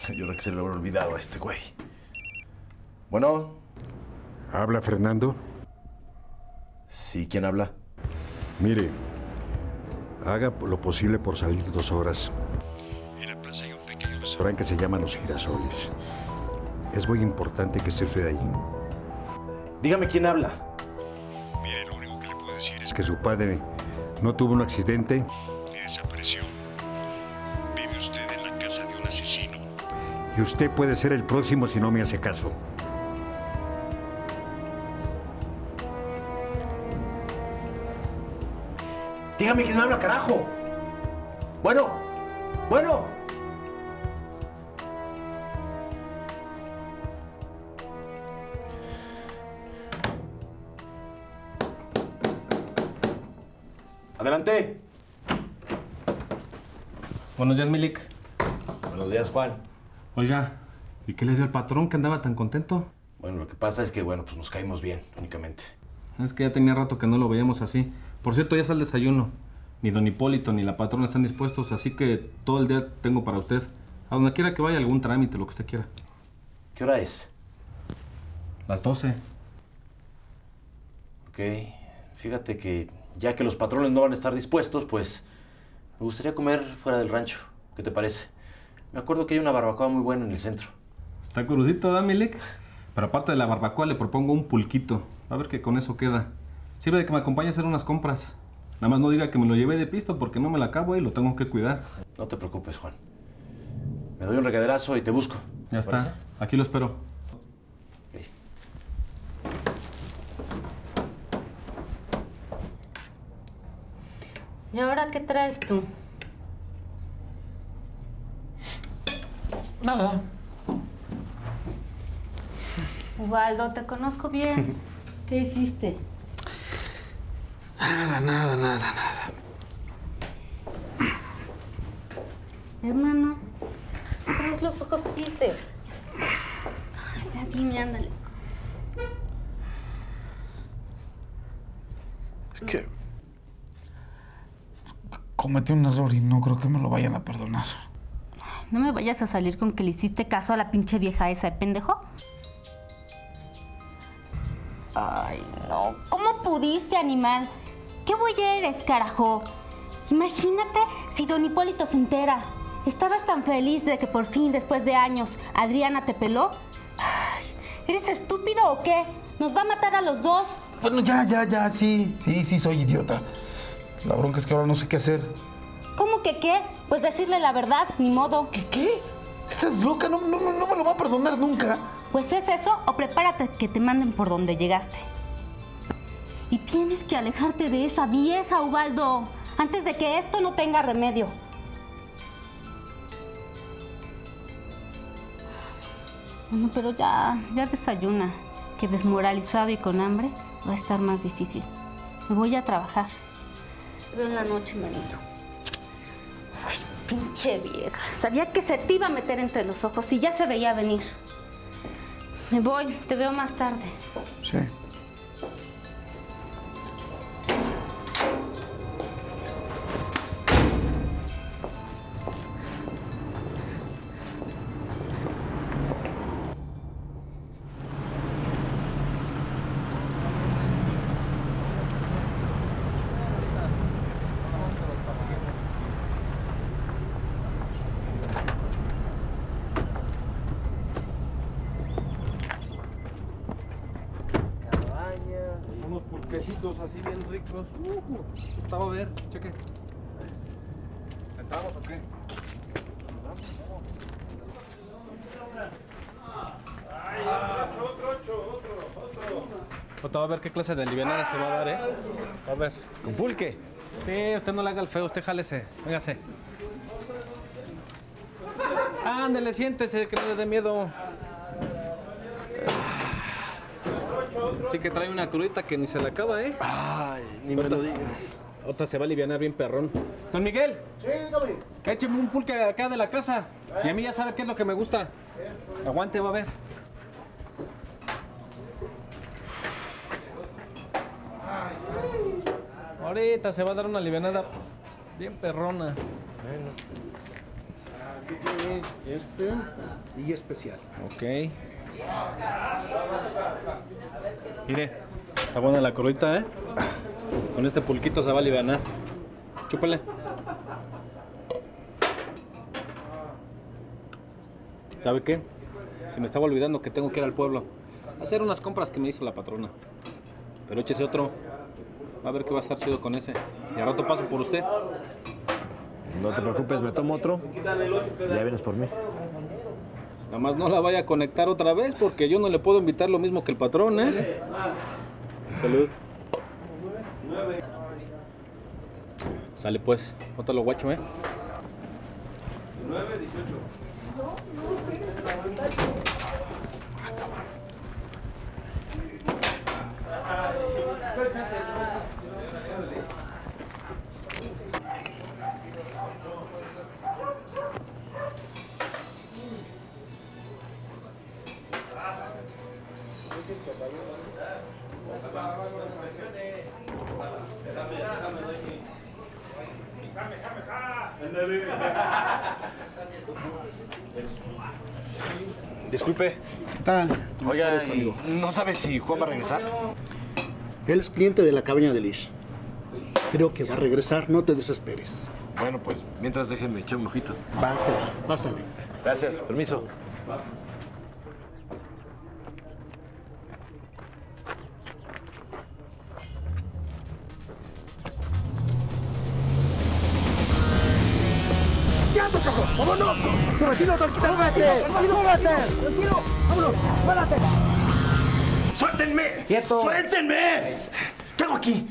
Yo creo que se le habrá olvidado a este güey. Bueno. ¿Habla Fernando? Sí, ¿quién habla? Mire, haga lo posible por salir dos horas. En la plaza hay un pequeño restaurante que se llama Los Girasoles. Es muy importante que esté usted allí. Dígame quién habla. Mire, lo único que le puedo decir es que su padre no tuvo un accidente ni desapareció. Vive usted en la casa de un asesino. Y usted puede ser el próximo si no me hace caso. Dígame quién habla, carajo. Bueno, bueno. Adelante. Buenos días, Milik. Buenos días, Juan. Oiga, ¿y qué le dio al patrón que andaba tan contento? Bueno, lo que pasa es que, bueno, pues nos caímos bien, únicamente. Es que ya tenía rato que no lo veíamos así. Por cierto, ya está el desayuno. Ni don Hipólito ni la patrona están dispuestos, así que todo el día tengo para usted. A donde quiera que vaya, algún trámite, lo que usted quiera. ¿Qué hora es? Las doce. Ok. Fíjate que ya que los patrones no van a estar dispuestos, pues me gustaría comer fuera del rancho. ¿Qué te parece? Me acuerdo que hay una barbacoa muy buena en el centro. Está crudito, ¿verdad, Milik? Pero aparte de la barbacoa, le propongo un pulquito. A ver que con eso queda. Sirve de que me acompañe a hacer unas compras. Nada más no diga que me lo llevé de pisto porque no me la acabo y lo tengo que cuidar. No te preocupes, Juan. Me doy un regaderazo y te busco. Ya está. Parece? Aquí lo espero. Okay. ¿Y ahora qué traes tú? Nada. Ubaldo, te conozco bien. ¿Qué hiciste? Nada, nada, nada, nada. Hermano, traes los ojos tristes. Ay, ya dime, ándale. Es que cometí un error y no creo que me lo vayan a perdonar. No me vayas a salir con que le hiciste caso a la pinche vieja esa, ¿eh, pendejo? Ay, no. ¿Cómo pudiste, animal? ¿Qué güey eres, carajo? Imagínate si don Hipólito se entera. ¿Estabas tan feliz de que por fin, después de años, Adriana te peló? Ay, ¿eres estúpido o qué? ¿Nos va a matar a los dos? Bueno, ya, ya, ya, sí. Sí, sí, soy idiota. La bronca es que ahora no sé qué hacer. ¿Cómo que qué? Pues decirle la verdad, ni modo. ¿Qué qué? ¿Estás loca? No, no, no me lo va a perdonar nunca. Pues es eso o prepárate que te manden por donde llegaste. Y tienes que alejarte de esa vieja, Ubaldo, antes de que esto no tenga remedio. Bueno, pero ya, ya desayuna, que desmoralizado y con hambre va a estar más difícil. Me voy a trabajar. Te veo en la noche, manito. Ay, pinche vieja. Sabía que se te iba a meter entre los ojos y ya se veía venir. Me voy, te veo más tarde. Sí. Unos pulquecitos así bien ricos. Uh, estaba a ver, cheque. ¿Entramos o qué? Otro, otro, otro, otro. Otro, a ver qué clase de alivianada se va a dar, ¿eh? A ver. ¿Con pulque? Sí, usted no le haga el feo, usted jálese. Véngase. Ándele, siéntese, que no le dé miedo. Sí que trae una crudita que ni se la acaba, ¿eh? Ay, ni me lo digas. Otra se va a alivianar bien perrón. Don Miguel. Sí, dígame. Écheme un pulque acá de la casa. Y a mí ya sabe qué es lo que me gusta. Aguante, va a ver. Ahorita se va a dar una alivianada bien perrona. Aquí tiene este y especial. Ok. Mire, está buena la corrita, ¿eh? Con este pulquito se va a alivianar. Chúpale. ¿Sabe qué? Se me estaba olvidando que tengo que ir al pueblo a hacer unas compras que me hizo la patrona. Pero échese otro. Va a ver que va a estar chido con ese. Y al rato paso por usted. No te preocupes, me tomo otro. Ya vienes por mí. Nada más no la vaya a conectar otra vez porque yo no le puedo invitar lo mismo que el patrón, ¿eh? Salud. Sale pues. Bota lo guacho, ¿eh? nueve, dieciocho. Disculpe. ¿Qué tal? ¿Cómo Oiga, estás, amigo? ¿no sabes si Juan va a regresar? Él es cliente de la cabaña de Lish. Creo que va a regresar, no te desesperes. Bueno, pues mientras déjenme echar un ojito. Va, que va. Pásale. Gracias, permiso. ¡Quieto, cabrón! ¡Vámonos! ¡Tranquilo, tranquilo! ¡Múvete! ¡Tranquilo, múvete! ¡Tranquilo! ¡Vámonos! ¡Párate! ¡Suéltenme! ¡Quieto! ¡Suéltenme! ¿Qué hago aquí?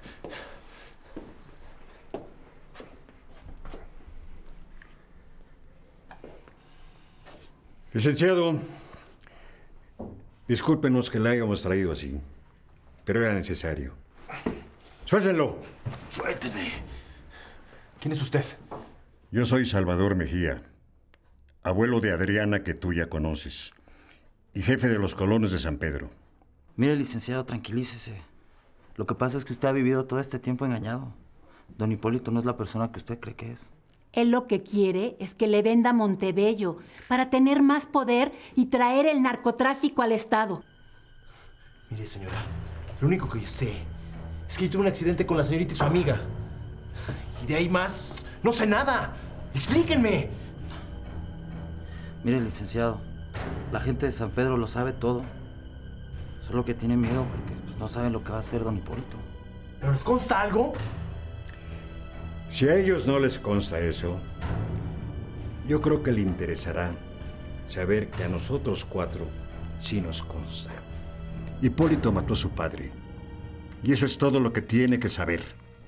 Licenciado, discúlpenos que la hayamos traído así, pero era necesario. ¡Suéltenlo! ¡Suéltenme! ¿Quién es usted? Yo soy Salvador Mejía, abuelo de Adriana que tú ya conoces, y jefe de los colonos de San Pedro. Mire, licenciado, tranquilícese. Lo que pasa es que usted ha vivido todo este tiempo engañado. Don Hipólito no es la persona que usted cree que es. Él lo que quiere es que le venda Montebello para tener más poder y traer el narcotráfico al Estado. Mire, señora, lo único que yo sé es que yo tuve un accidente con la señorita y su amiga. Y de ahí más, no sé nada. Explíquenme. Mire, licenciado, la gente de San Pedro lo sabe todo. Solo que tiene miedo porque pues, no saben lo que va a hacer don Hipólito. ¿Pero les consta algo? Si a ellos no les consta eso, yo creo que le interesará saber que a nosotros cuatro sí nos consta. Hipólito mató a su padre. Y eso es todo lo que tiene que saber.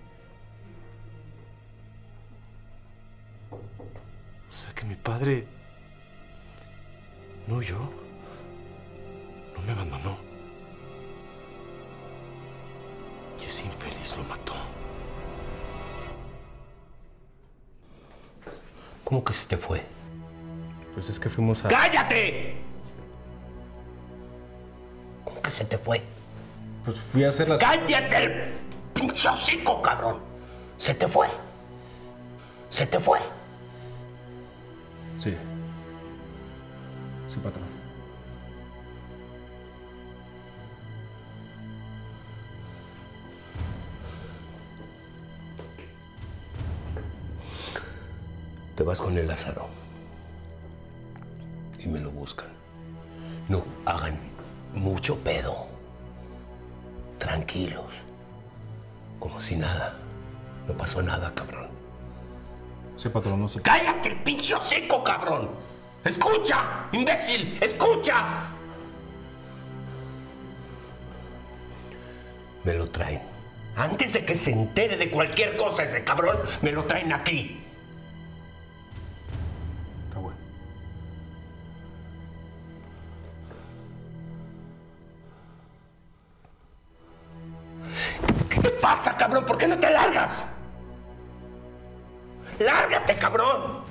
O sea que mi padre no huyó, no me abandonó. Y ese infeliz lo mató. ¿Cómo que se te fue? Pues es que fuimos a... ¡Cállate! ¿Cómo que se te fue? Pues fui a hacer las... ¡Cállate el pinche hocico, cabrón! ¿Se te fue? ¿Se te fue? Sí. Sí, patrón. Te vas con el Lázaro. Y me lo buscan. No hagan mucho pedo. Tranquilos. Como si nada. No pasó nada, cabrón. Sí, patrón, no sé. ¡Cállate el pinche hocico, cabrón! ¡Escucha, imbécil! ¡Escucha! Me lo traen. Antes de que se entere de cualquier cosa ese cabrón, me lo traen aquí. Está bueno. ¿Qué te pasa, cabrón? ¿Por qué no te largas? ¡Lárgate, cabrón!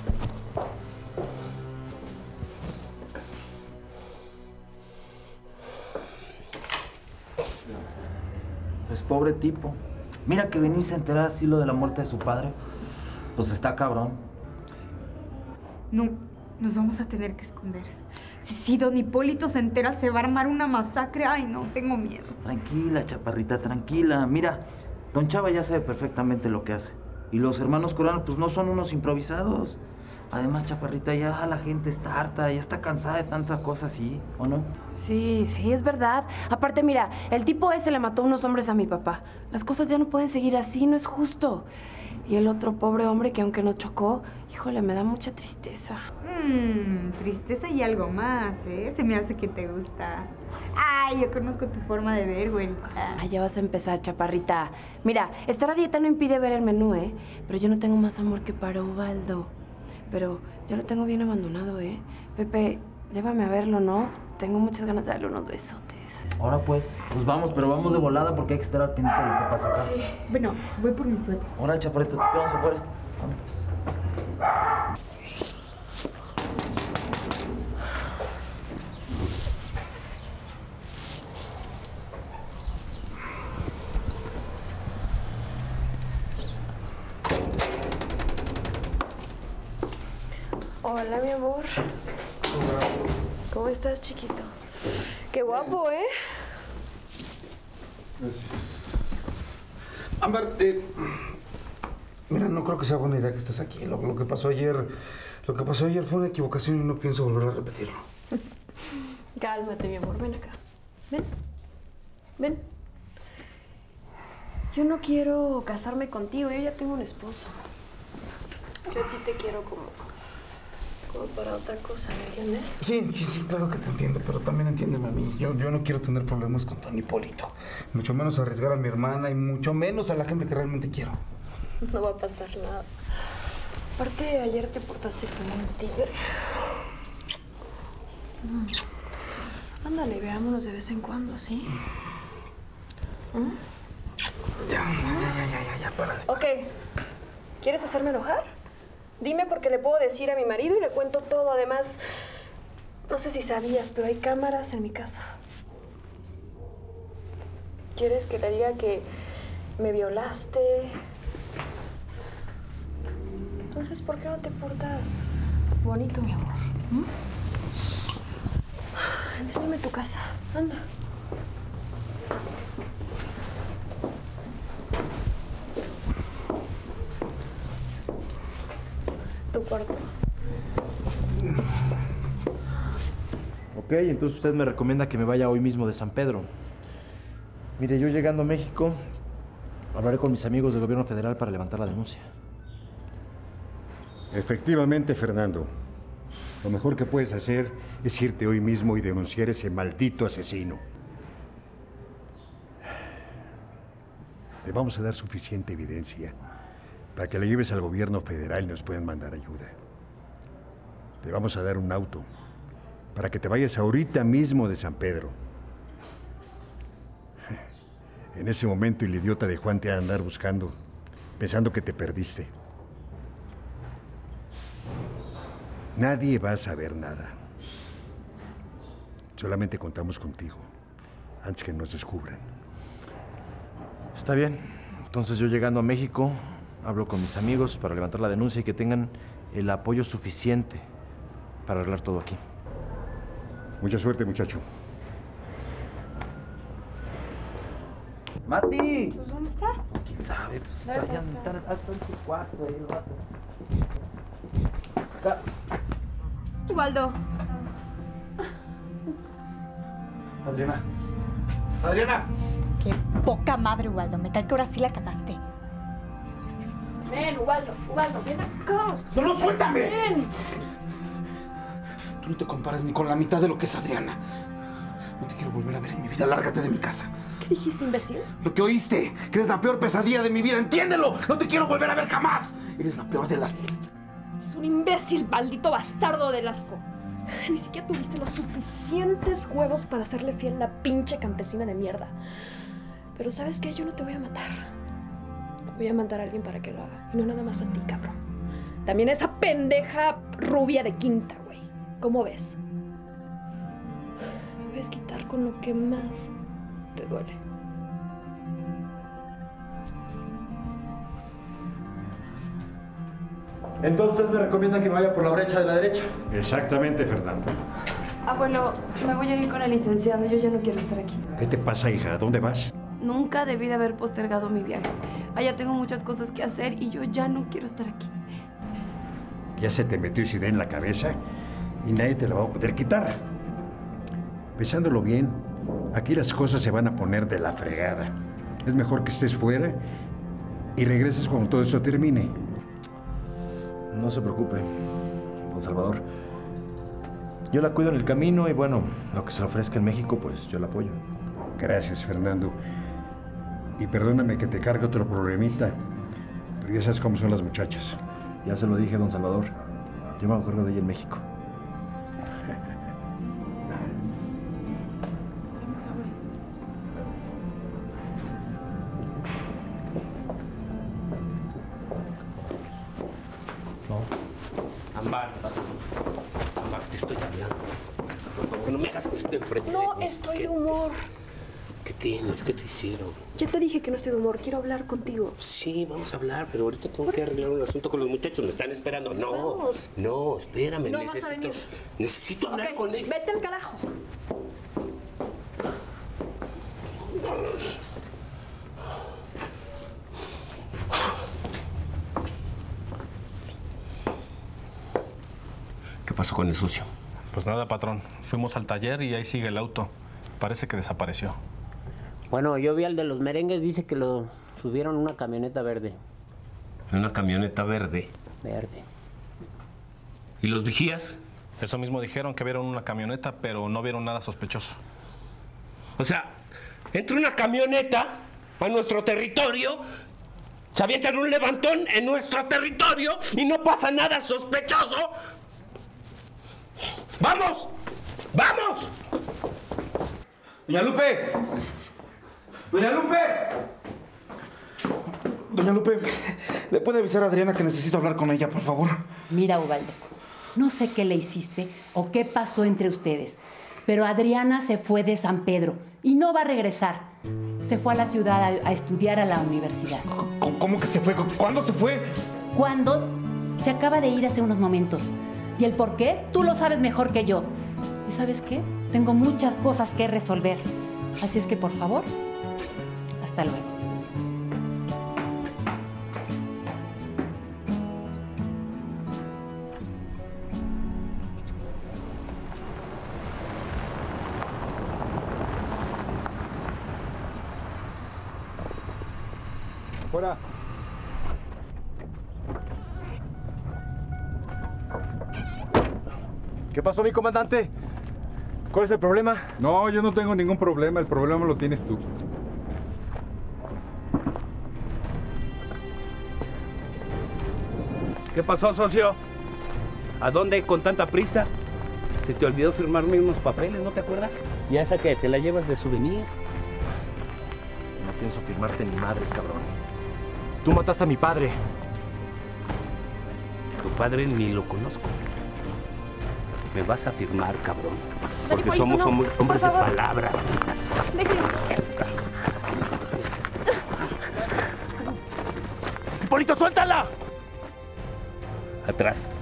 Pues pobre tipo. Mira que venirse a enterar así lo de la muerte de su padre. Pues está cabrón. No, nos vamos a tener que esconder. Si, si don Hipólito se entera, se va a armar una masacre. Ay, no, tengo miedo. Tranquila, chaparrita, tranquila. Mira, don Chava ya sabe perfectamente lo que hace. Y los hermanos Corano, pues no son unos improvisados. Además, chaparrita, ya la gente está harta, ya está cansada de tanta cosa así, ¿o no? Sí, sí, es verdad. Aparte, mira, el tipo ese le mató a unos hombres a mi papá. Las cosas ya no pueden seguir así, no es justo. Y el otro pobre hombre que aunque no chocó, híjole, me da mucha tristeza. Mmm, tristeza y algo más, ¿eh? Se me hace que te gusta. Ay, yo conozco tu forma de ver, güerita. Ay, ya vas a empezar, chaparrita. Mira, estar a dieta no impide ver el menú, ¿eh? Pero yo no tengo más amor que para Ubaldo. Pero ya lo tengo bien abandonado, ¿eh? Pepe, llévame a verlo, ¿no? Tengo muchas ganas de darle unos besotes. Ahora pues, pues vamos, pero vamos de volada porque hay que estar al pendiente de lo que pasa acá. Sí. Bueno, voy por mi suéter. Ahora, chaparrito, te esperamos afuera. Vamos. Hola, mi amor. ¿Cómo estás, chiquito? Qué guapo, ¿eh? Gracias. Ámbar, eh, mira, no creo que sea buena idea que estés aquí. Lo, lo que pasó ayer, lo que pasó ayer fue una equivocación y no pienso volver a repetirlo. Cálmate, mi amor. Ven acá. Ven. Ven. Yo no quiero casarme contigo. Yo ya tengo un esposo. Yo a ti te quiero como... como para otra cosa, ¿me entiendes? Sí, sí, sí, claro que te entiendo, pero también entiéndeme a mí. Yo, yo no quiero tener problemas con don Hipólito. Mucho menos arriesgar a mi hermana y mucho menos a la gente que realmente quiero. No va a pasar nada. Aparte, ayer te portaste como un tigre. Mm. Ándale, veámonos de vez en cuando, ¿sí? ¿Mm? Ya, ya, ya, ya, ya, ya, párale. Ok. ¿Quieres hacerme enojar? Dime porque le puedo decir a mi marido y le cuento todo. Además, no sé si sabías, pero hay cámaras en mi casa. ¿Quieres que le diga que me violaste? Entonces, ¿por qué no te portas bonito, mi amor? ¿Mm? Enséñame tu casa. Anda. Tu cuarto. Ok, entonces usted me recomienda que me vaya hoy mismo de San Pedro. Mire, yo llegando a México, hablaré con mis amigos del gobierno federal para levantar la denuncia. Efectivamente, Fernando. Lo mejor que puedes hacer es irte hoy mismo y denunciar a ese maldito asesino. Te vamos a dar suficiente evidencia para que la lleves al gobierno federal y nos puedan mandar ayuda. Te vamos a dar un auto para que te vayas ahorita mismo de San Pedro. En ese momento el idiota de Juan te va a andar buscando, pensando que te perdiste. Nadie va a saber nada. Solamente contamos contigo, antes que nos descubran. Está bien. Entonces yo llegando a México, hablo con mis amigos para levantar la denuncia y que tengan el apoyo suficiente para arreglar todo aquí. Mucha suerte, muchacho. ¡Mati! Pues, ¿dónde está? ¿Quién sabe? Pues está allá en está en su cuarto ahí el rato. Ubaldo. Adriana. ¡Adriana! Qué poca madre, Ubaldo. Me cae que ahora sí la cagaste. Ven, Ubaldo, Ubaldo, ven acá. ¡No, no, suéltame! Ven. Tú no te comparas ni con la mitad de lo que es Adriana. No te quiero volver a ver en mi vida. Lárgate de mi casa. ¿Qué dijiste, imbécil? Lo que oíste, que eres la peor pesadilla de mi vida. ¡Entiéndelo! No te quiero volver a ver jamás. Eres la peor de las... Es un imbécil, maldito bastardo del asco. Ni siquiera tuviste los suficientes huevos para hacerle fiel a la pinche campesina de mierda. Pero ¿sabes qué? Yo no te voy a matar. Voy a mandar a alguien para que lo haga. Y no nada más a ti, cabrón. También a esa pendeja rubia de quinta, güey. ¿Cómo ves? Me voy a desquitar con lo que más te duele. Entonces me recomienda que me vaya por la brecha de la derecha. Exactamente, Fernando. Abuelo, me voy a ir con el licenciado. Yo ya no quiero estar aquí. ¿Qué te pasa, hija? ¿A dónde vas? Nunca debí de haber postergado mi viaje. Allá tengo muchas cosas que hacer y yo ya no quiero estar aquí. Ya se te metió esa idea en la cabeza y nadie te la va a poder quitar. Pensándolo bien, aquí las cosas se van a poner de la fregada. Es mejor que estés fuera y regreses cuando todo eso termine. No se preocupe, don Salvador. Yo la cuido en el camino y bueno, lo que se le ofrezca en México, pues yo la apoyo. Gracias, Fernando. Y perdóname que te cargue otro problemita, pero ya sabes cómo son las muchachas. Ya se lo dije, don Salvador. Yo me acuerdo de ella en México. Ambar, Ambar, te estoy hablando. Por favor, no me hagas esto enfrente. No, de estoy ¿Qué? de humor. ¿Qué tienes? ¿Qué te hicieron? Ya te dije que no estoy de humor. Quiero hablar contigo. Sí, vamos a hablar, pero ahorita tengo Por que eso. arreglar un asunto con los muchachos. Me están esperando. No, Vamos. no, espérame. No necesito, vas a venir. Necesito hablar Ok, con él. Vete al carajo. ¿Qué pasó con el socio? Pues nada, patrón. Fuimos al taller y ahí sigue el auto. Parece que desapareció. Bueno, yo vi al de los merengues, dice que lo subieron en una camioneta verde. ¿En una camioneta verde? Verde. ¿Y los vigías? Eso mismo dijeron, que vieron una camioneta, pero no vieron nada sospechoso. O sea, entra una camioneta a nuestro territorio, se avientan un levantón en nuestro territorio y no pasa nada sospechoso. ¡Vamos! ¡Vamos! ¡Doña Lupe! ¡Doña Lupe! Doña Lupe, ¿le puede avisar a Adriana que necesito hablar con ella, por favor? Mira, Ubaldo, no sé qué le hiciste o qué pasó entre ustedes, pero Adriana se fue de San Pedro y no va a regresar. Se fue a la ciudad a, a estudiar a la universidad. ¿Cómo, ¿Cómo que se fue? ¿Cuándo se fue? ¿Cuándo? Se acaba de ir hace unos momentos. ¿Y el por qué? Tú lo sabes mejor que yo. ¿Y sabes qué? Tengo muchas cosas que resolver. Así es que, por favor, hasta luego. Fuera. ¿Qué pasó, mi comandante? ¿Cuál es el problema? No, yo no tengo ningún problema. El problema lo tienes tú. ¿Qué pasó, socio? ¿A dónde con tanta prisa? ¿Se te olvidó firmarme unos papeles, no te acuerdas? ¿Y esa que te la llevas de souvenir? No pienso firmarte ni madres, cabrón. Tú mataste a mi padre. Tu padre ni lo conozco. Me vas a firmar, cabrón. Porque Hijo, somos no, hom- hombres de por favor. palabra. Déjelo. ¡Hipólito, suéltala! Atrás.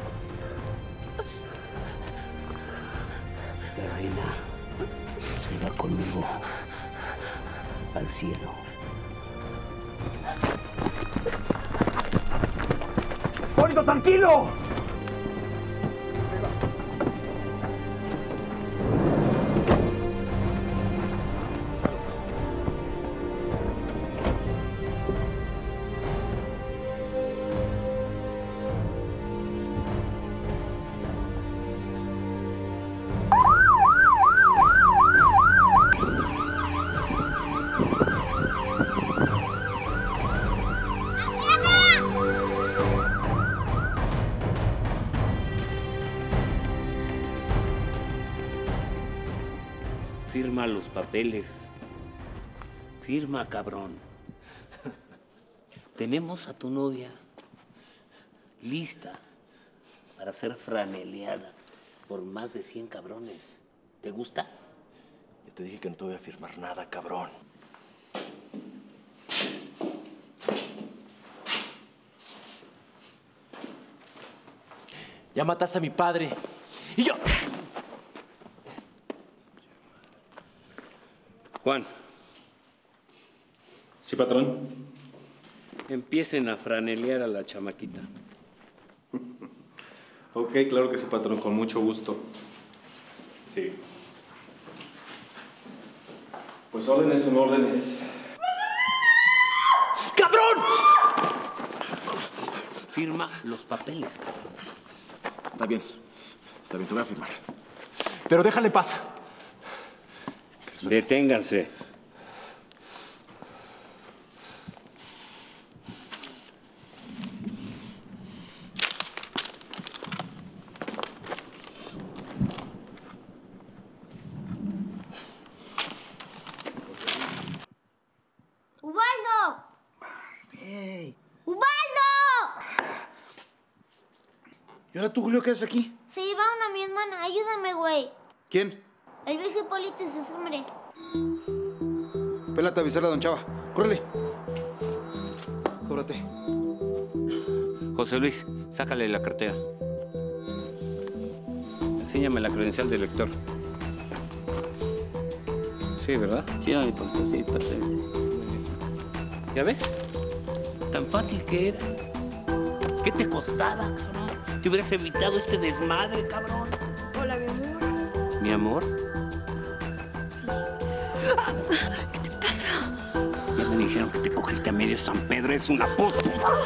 Esta reina se va conmigo al cielo. ¡Hipólito, tranquilo! Firma los papeles. Firma, cabrón. Tenemos a tu novia lista para ser franeleada por más de cien cabrones. ¿Te gusta? Ya te dije que no te voy a firmar nada, cabrón. Ya mataste a mi padre. Y yo... Juan. Sí, patrón. Empiecen a franelear a la chamaquita. Ok, claro que sí, patrón, con mucho gusto. Sí. Pues órdenes son órdenes. ¡Cabrón! Firma los papeles, cabrón. Está bien. Está bien, te voy a firmar. Pero déjale en paz. Deténganse. ¡Ubaldo! Hey. ¡Ubaldo! ¿Y ahora tú, Julio, qué haces aquí? Se lleva una mi hermana. Ayúdame, güey. ¿Quién? El viejo Hipólito y sus hombres. Pélate a avisarle a don Chava. ¡Córrele! Cóbrate. José Luis, sácale la cartera. Enséñame la credencial del lector. Sí, ¿verdad? Sí, a mi papá, sí, pertenece. ¿Ya ves? Tan fácil que era. ¿Qué te costaba, cabrón? Te hubieras evitado este desmadre, cabrón. Hola, mi amor. ¿Mi amor? Sí. ¿Qué te pasa? Ya me dijeron que te cogiste a medio San Pedro. Es una puta.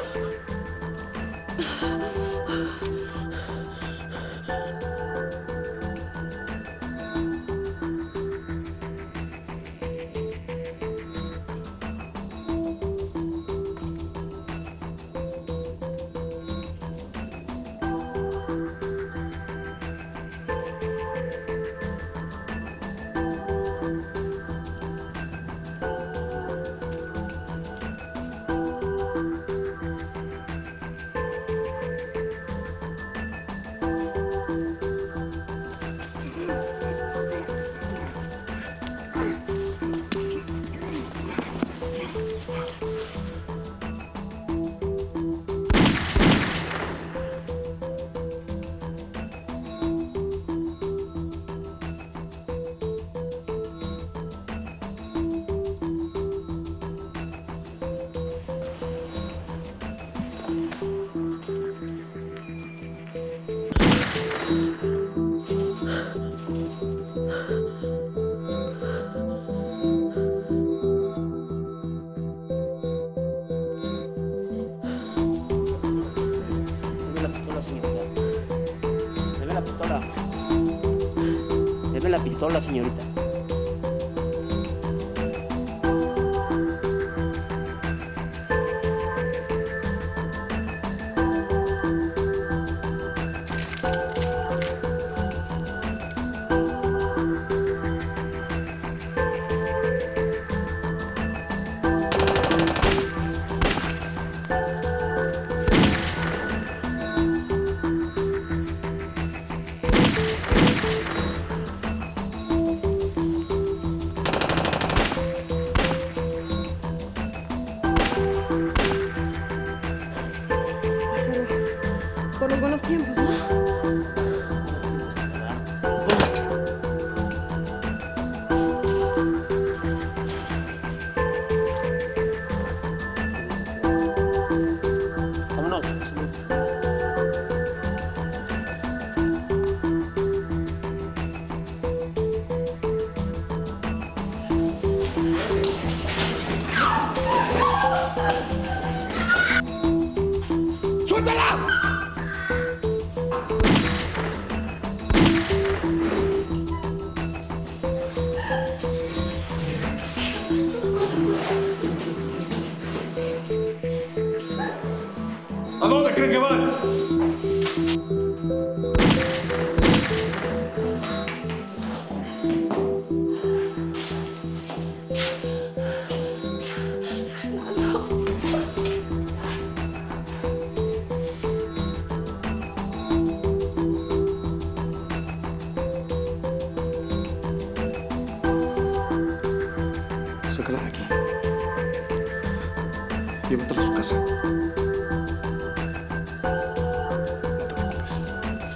Deme la pistola, señorita. Por los buenos tiempos, ¿no? Vámonos. ¡Suéltala! ¿A dónde creen que van? Sácala de aquí. Llévatela a su casa. No te preocupes.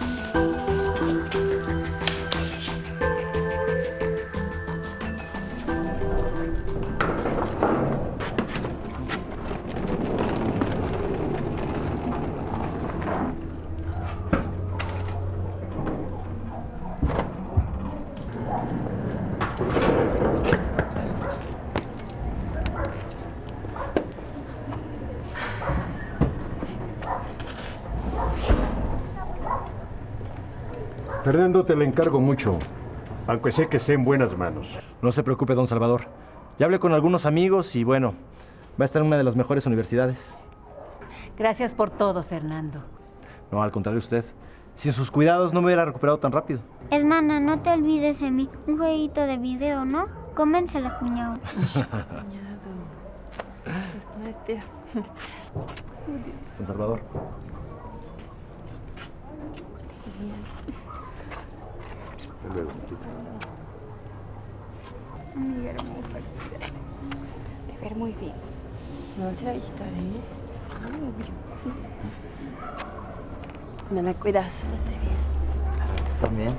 Fernando, te le encargo mucho, aunque sé que esté en buenas manos. No se preocupe, don Salvador. Ya hablé con algunos amigos y bueno, va a estar en una de las mejores universidades. Gracias por todo, Fernando. No, al contrario usted. Sin sus cuidados no me hubiera recuperado tan rápido. Hermana, no te olvides de mí. Un jueguito de video, ¿no? Convéncela, cuñado. Don Salvador. Amiga hermosa. Te ver muy bien. ¿Me vas a ir a visitar, eh? Sí, obvio. Me la cuidas. Date bien. También.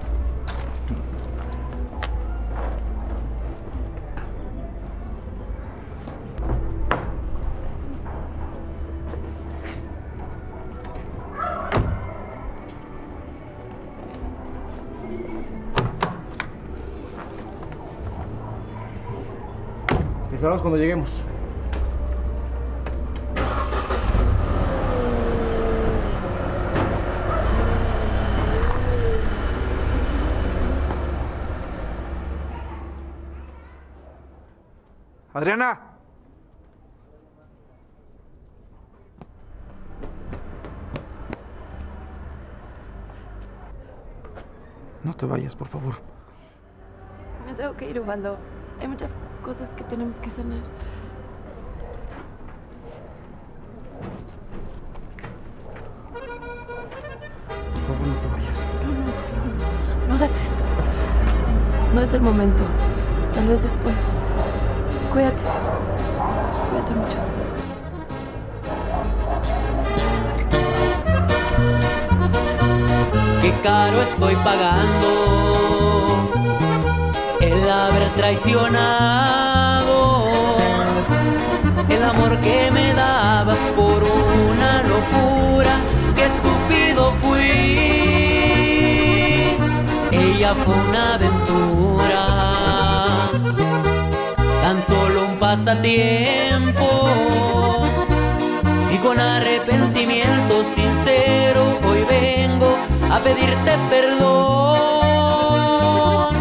Les hablamos cuando lleguemos. ¡Adriana! No te vayas, por favor. Me tengo que ir, Ubaldo. Hay muchas cosas que tenemos que sanar. Por favor, no te vayas. No, no, no, no hagas esto. No es el momento. Tal vez después. Cuídate. Cuídate mucho. Qué caro estoy pagando el haber traicionado el amor que me dabas por una locura. Qué estúpido fui. Ella fue una aventura, tan solo un pasatiempo, y con arrepentimiento sincero hoy vengo a pedirte perdón.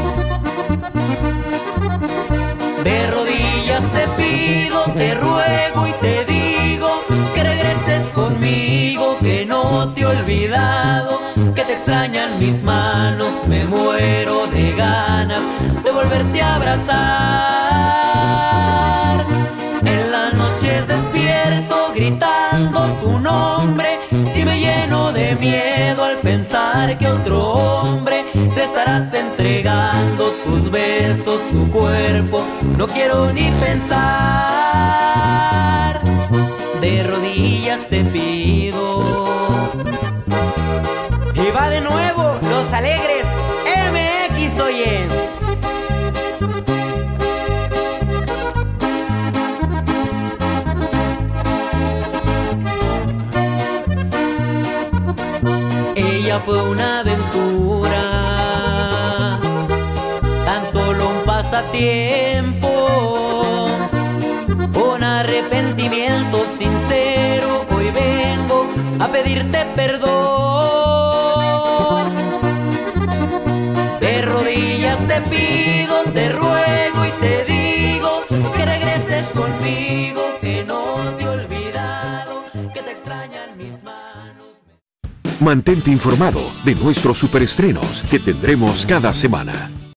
De rodillas te pido, te ruego y te digo que regreses conmigo, que no te he olvidado, que te extrañan mis manos, me muero de ganas de volverte a abrazar. En las noches despierto gritando tu nombre y me lleno de miedo al pensar que otro hombre te estarás entregando tus besos, tu cuerpo. No quiero ni pensar. De rodillas te pido. Y va de nuevo Los Alegres M X, oye. Ella fue una aventura, tan solo un pasatiempo, con arrepentimiento sincero hoy vengo a pedirte perdón. De rodillas te pido, te ruego y te digo que regreses conmigo, que no te he olvidado, que te extrañan mis manos. Mantente informado de nuestros superestrenos que tendremos cada semana.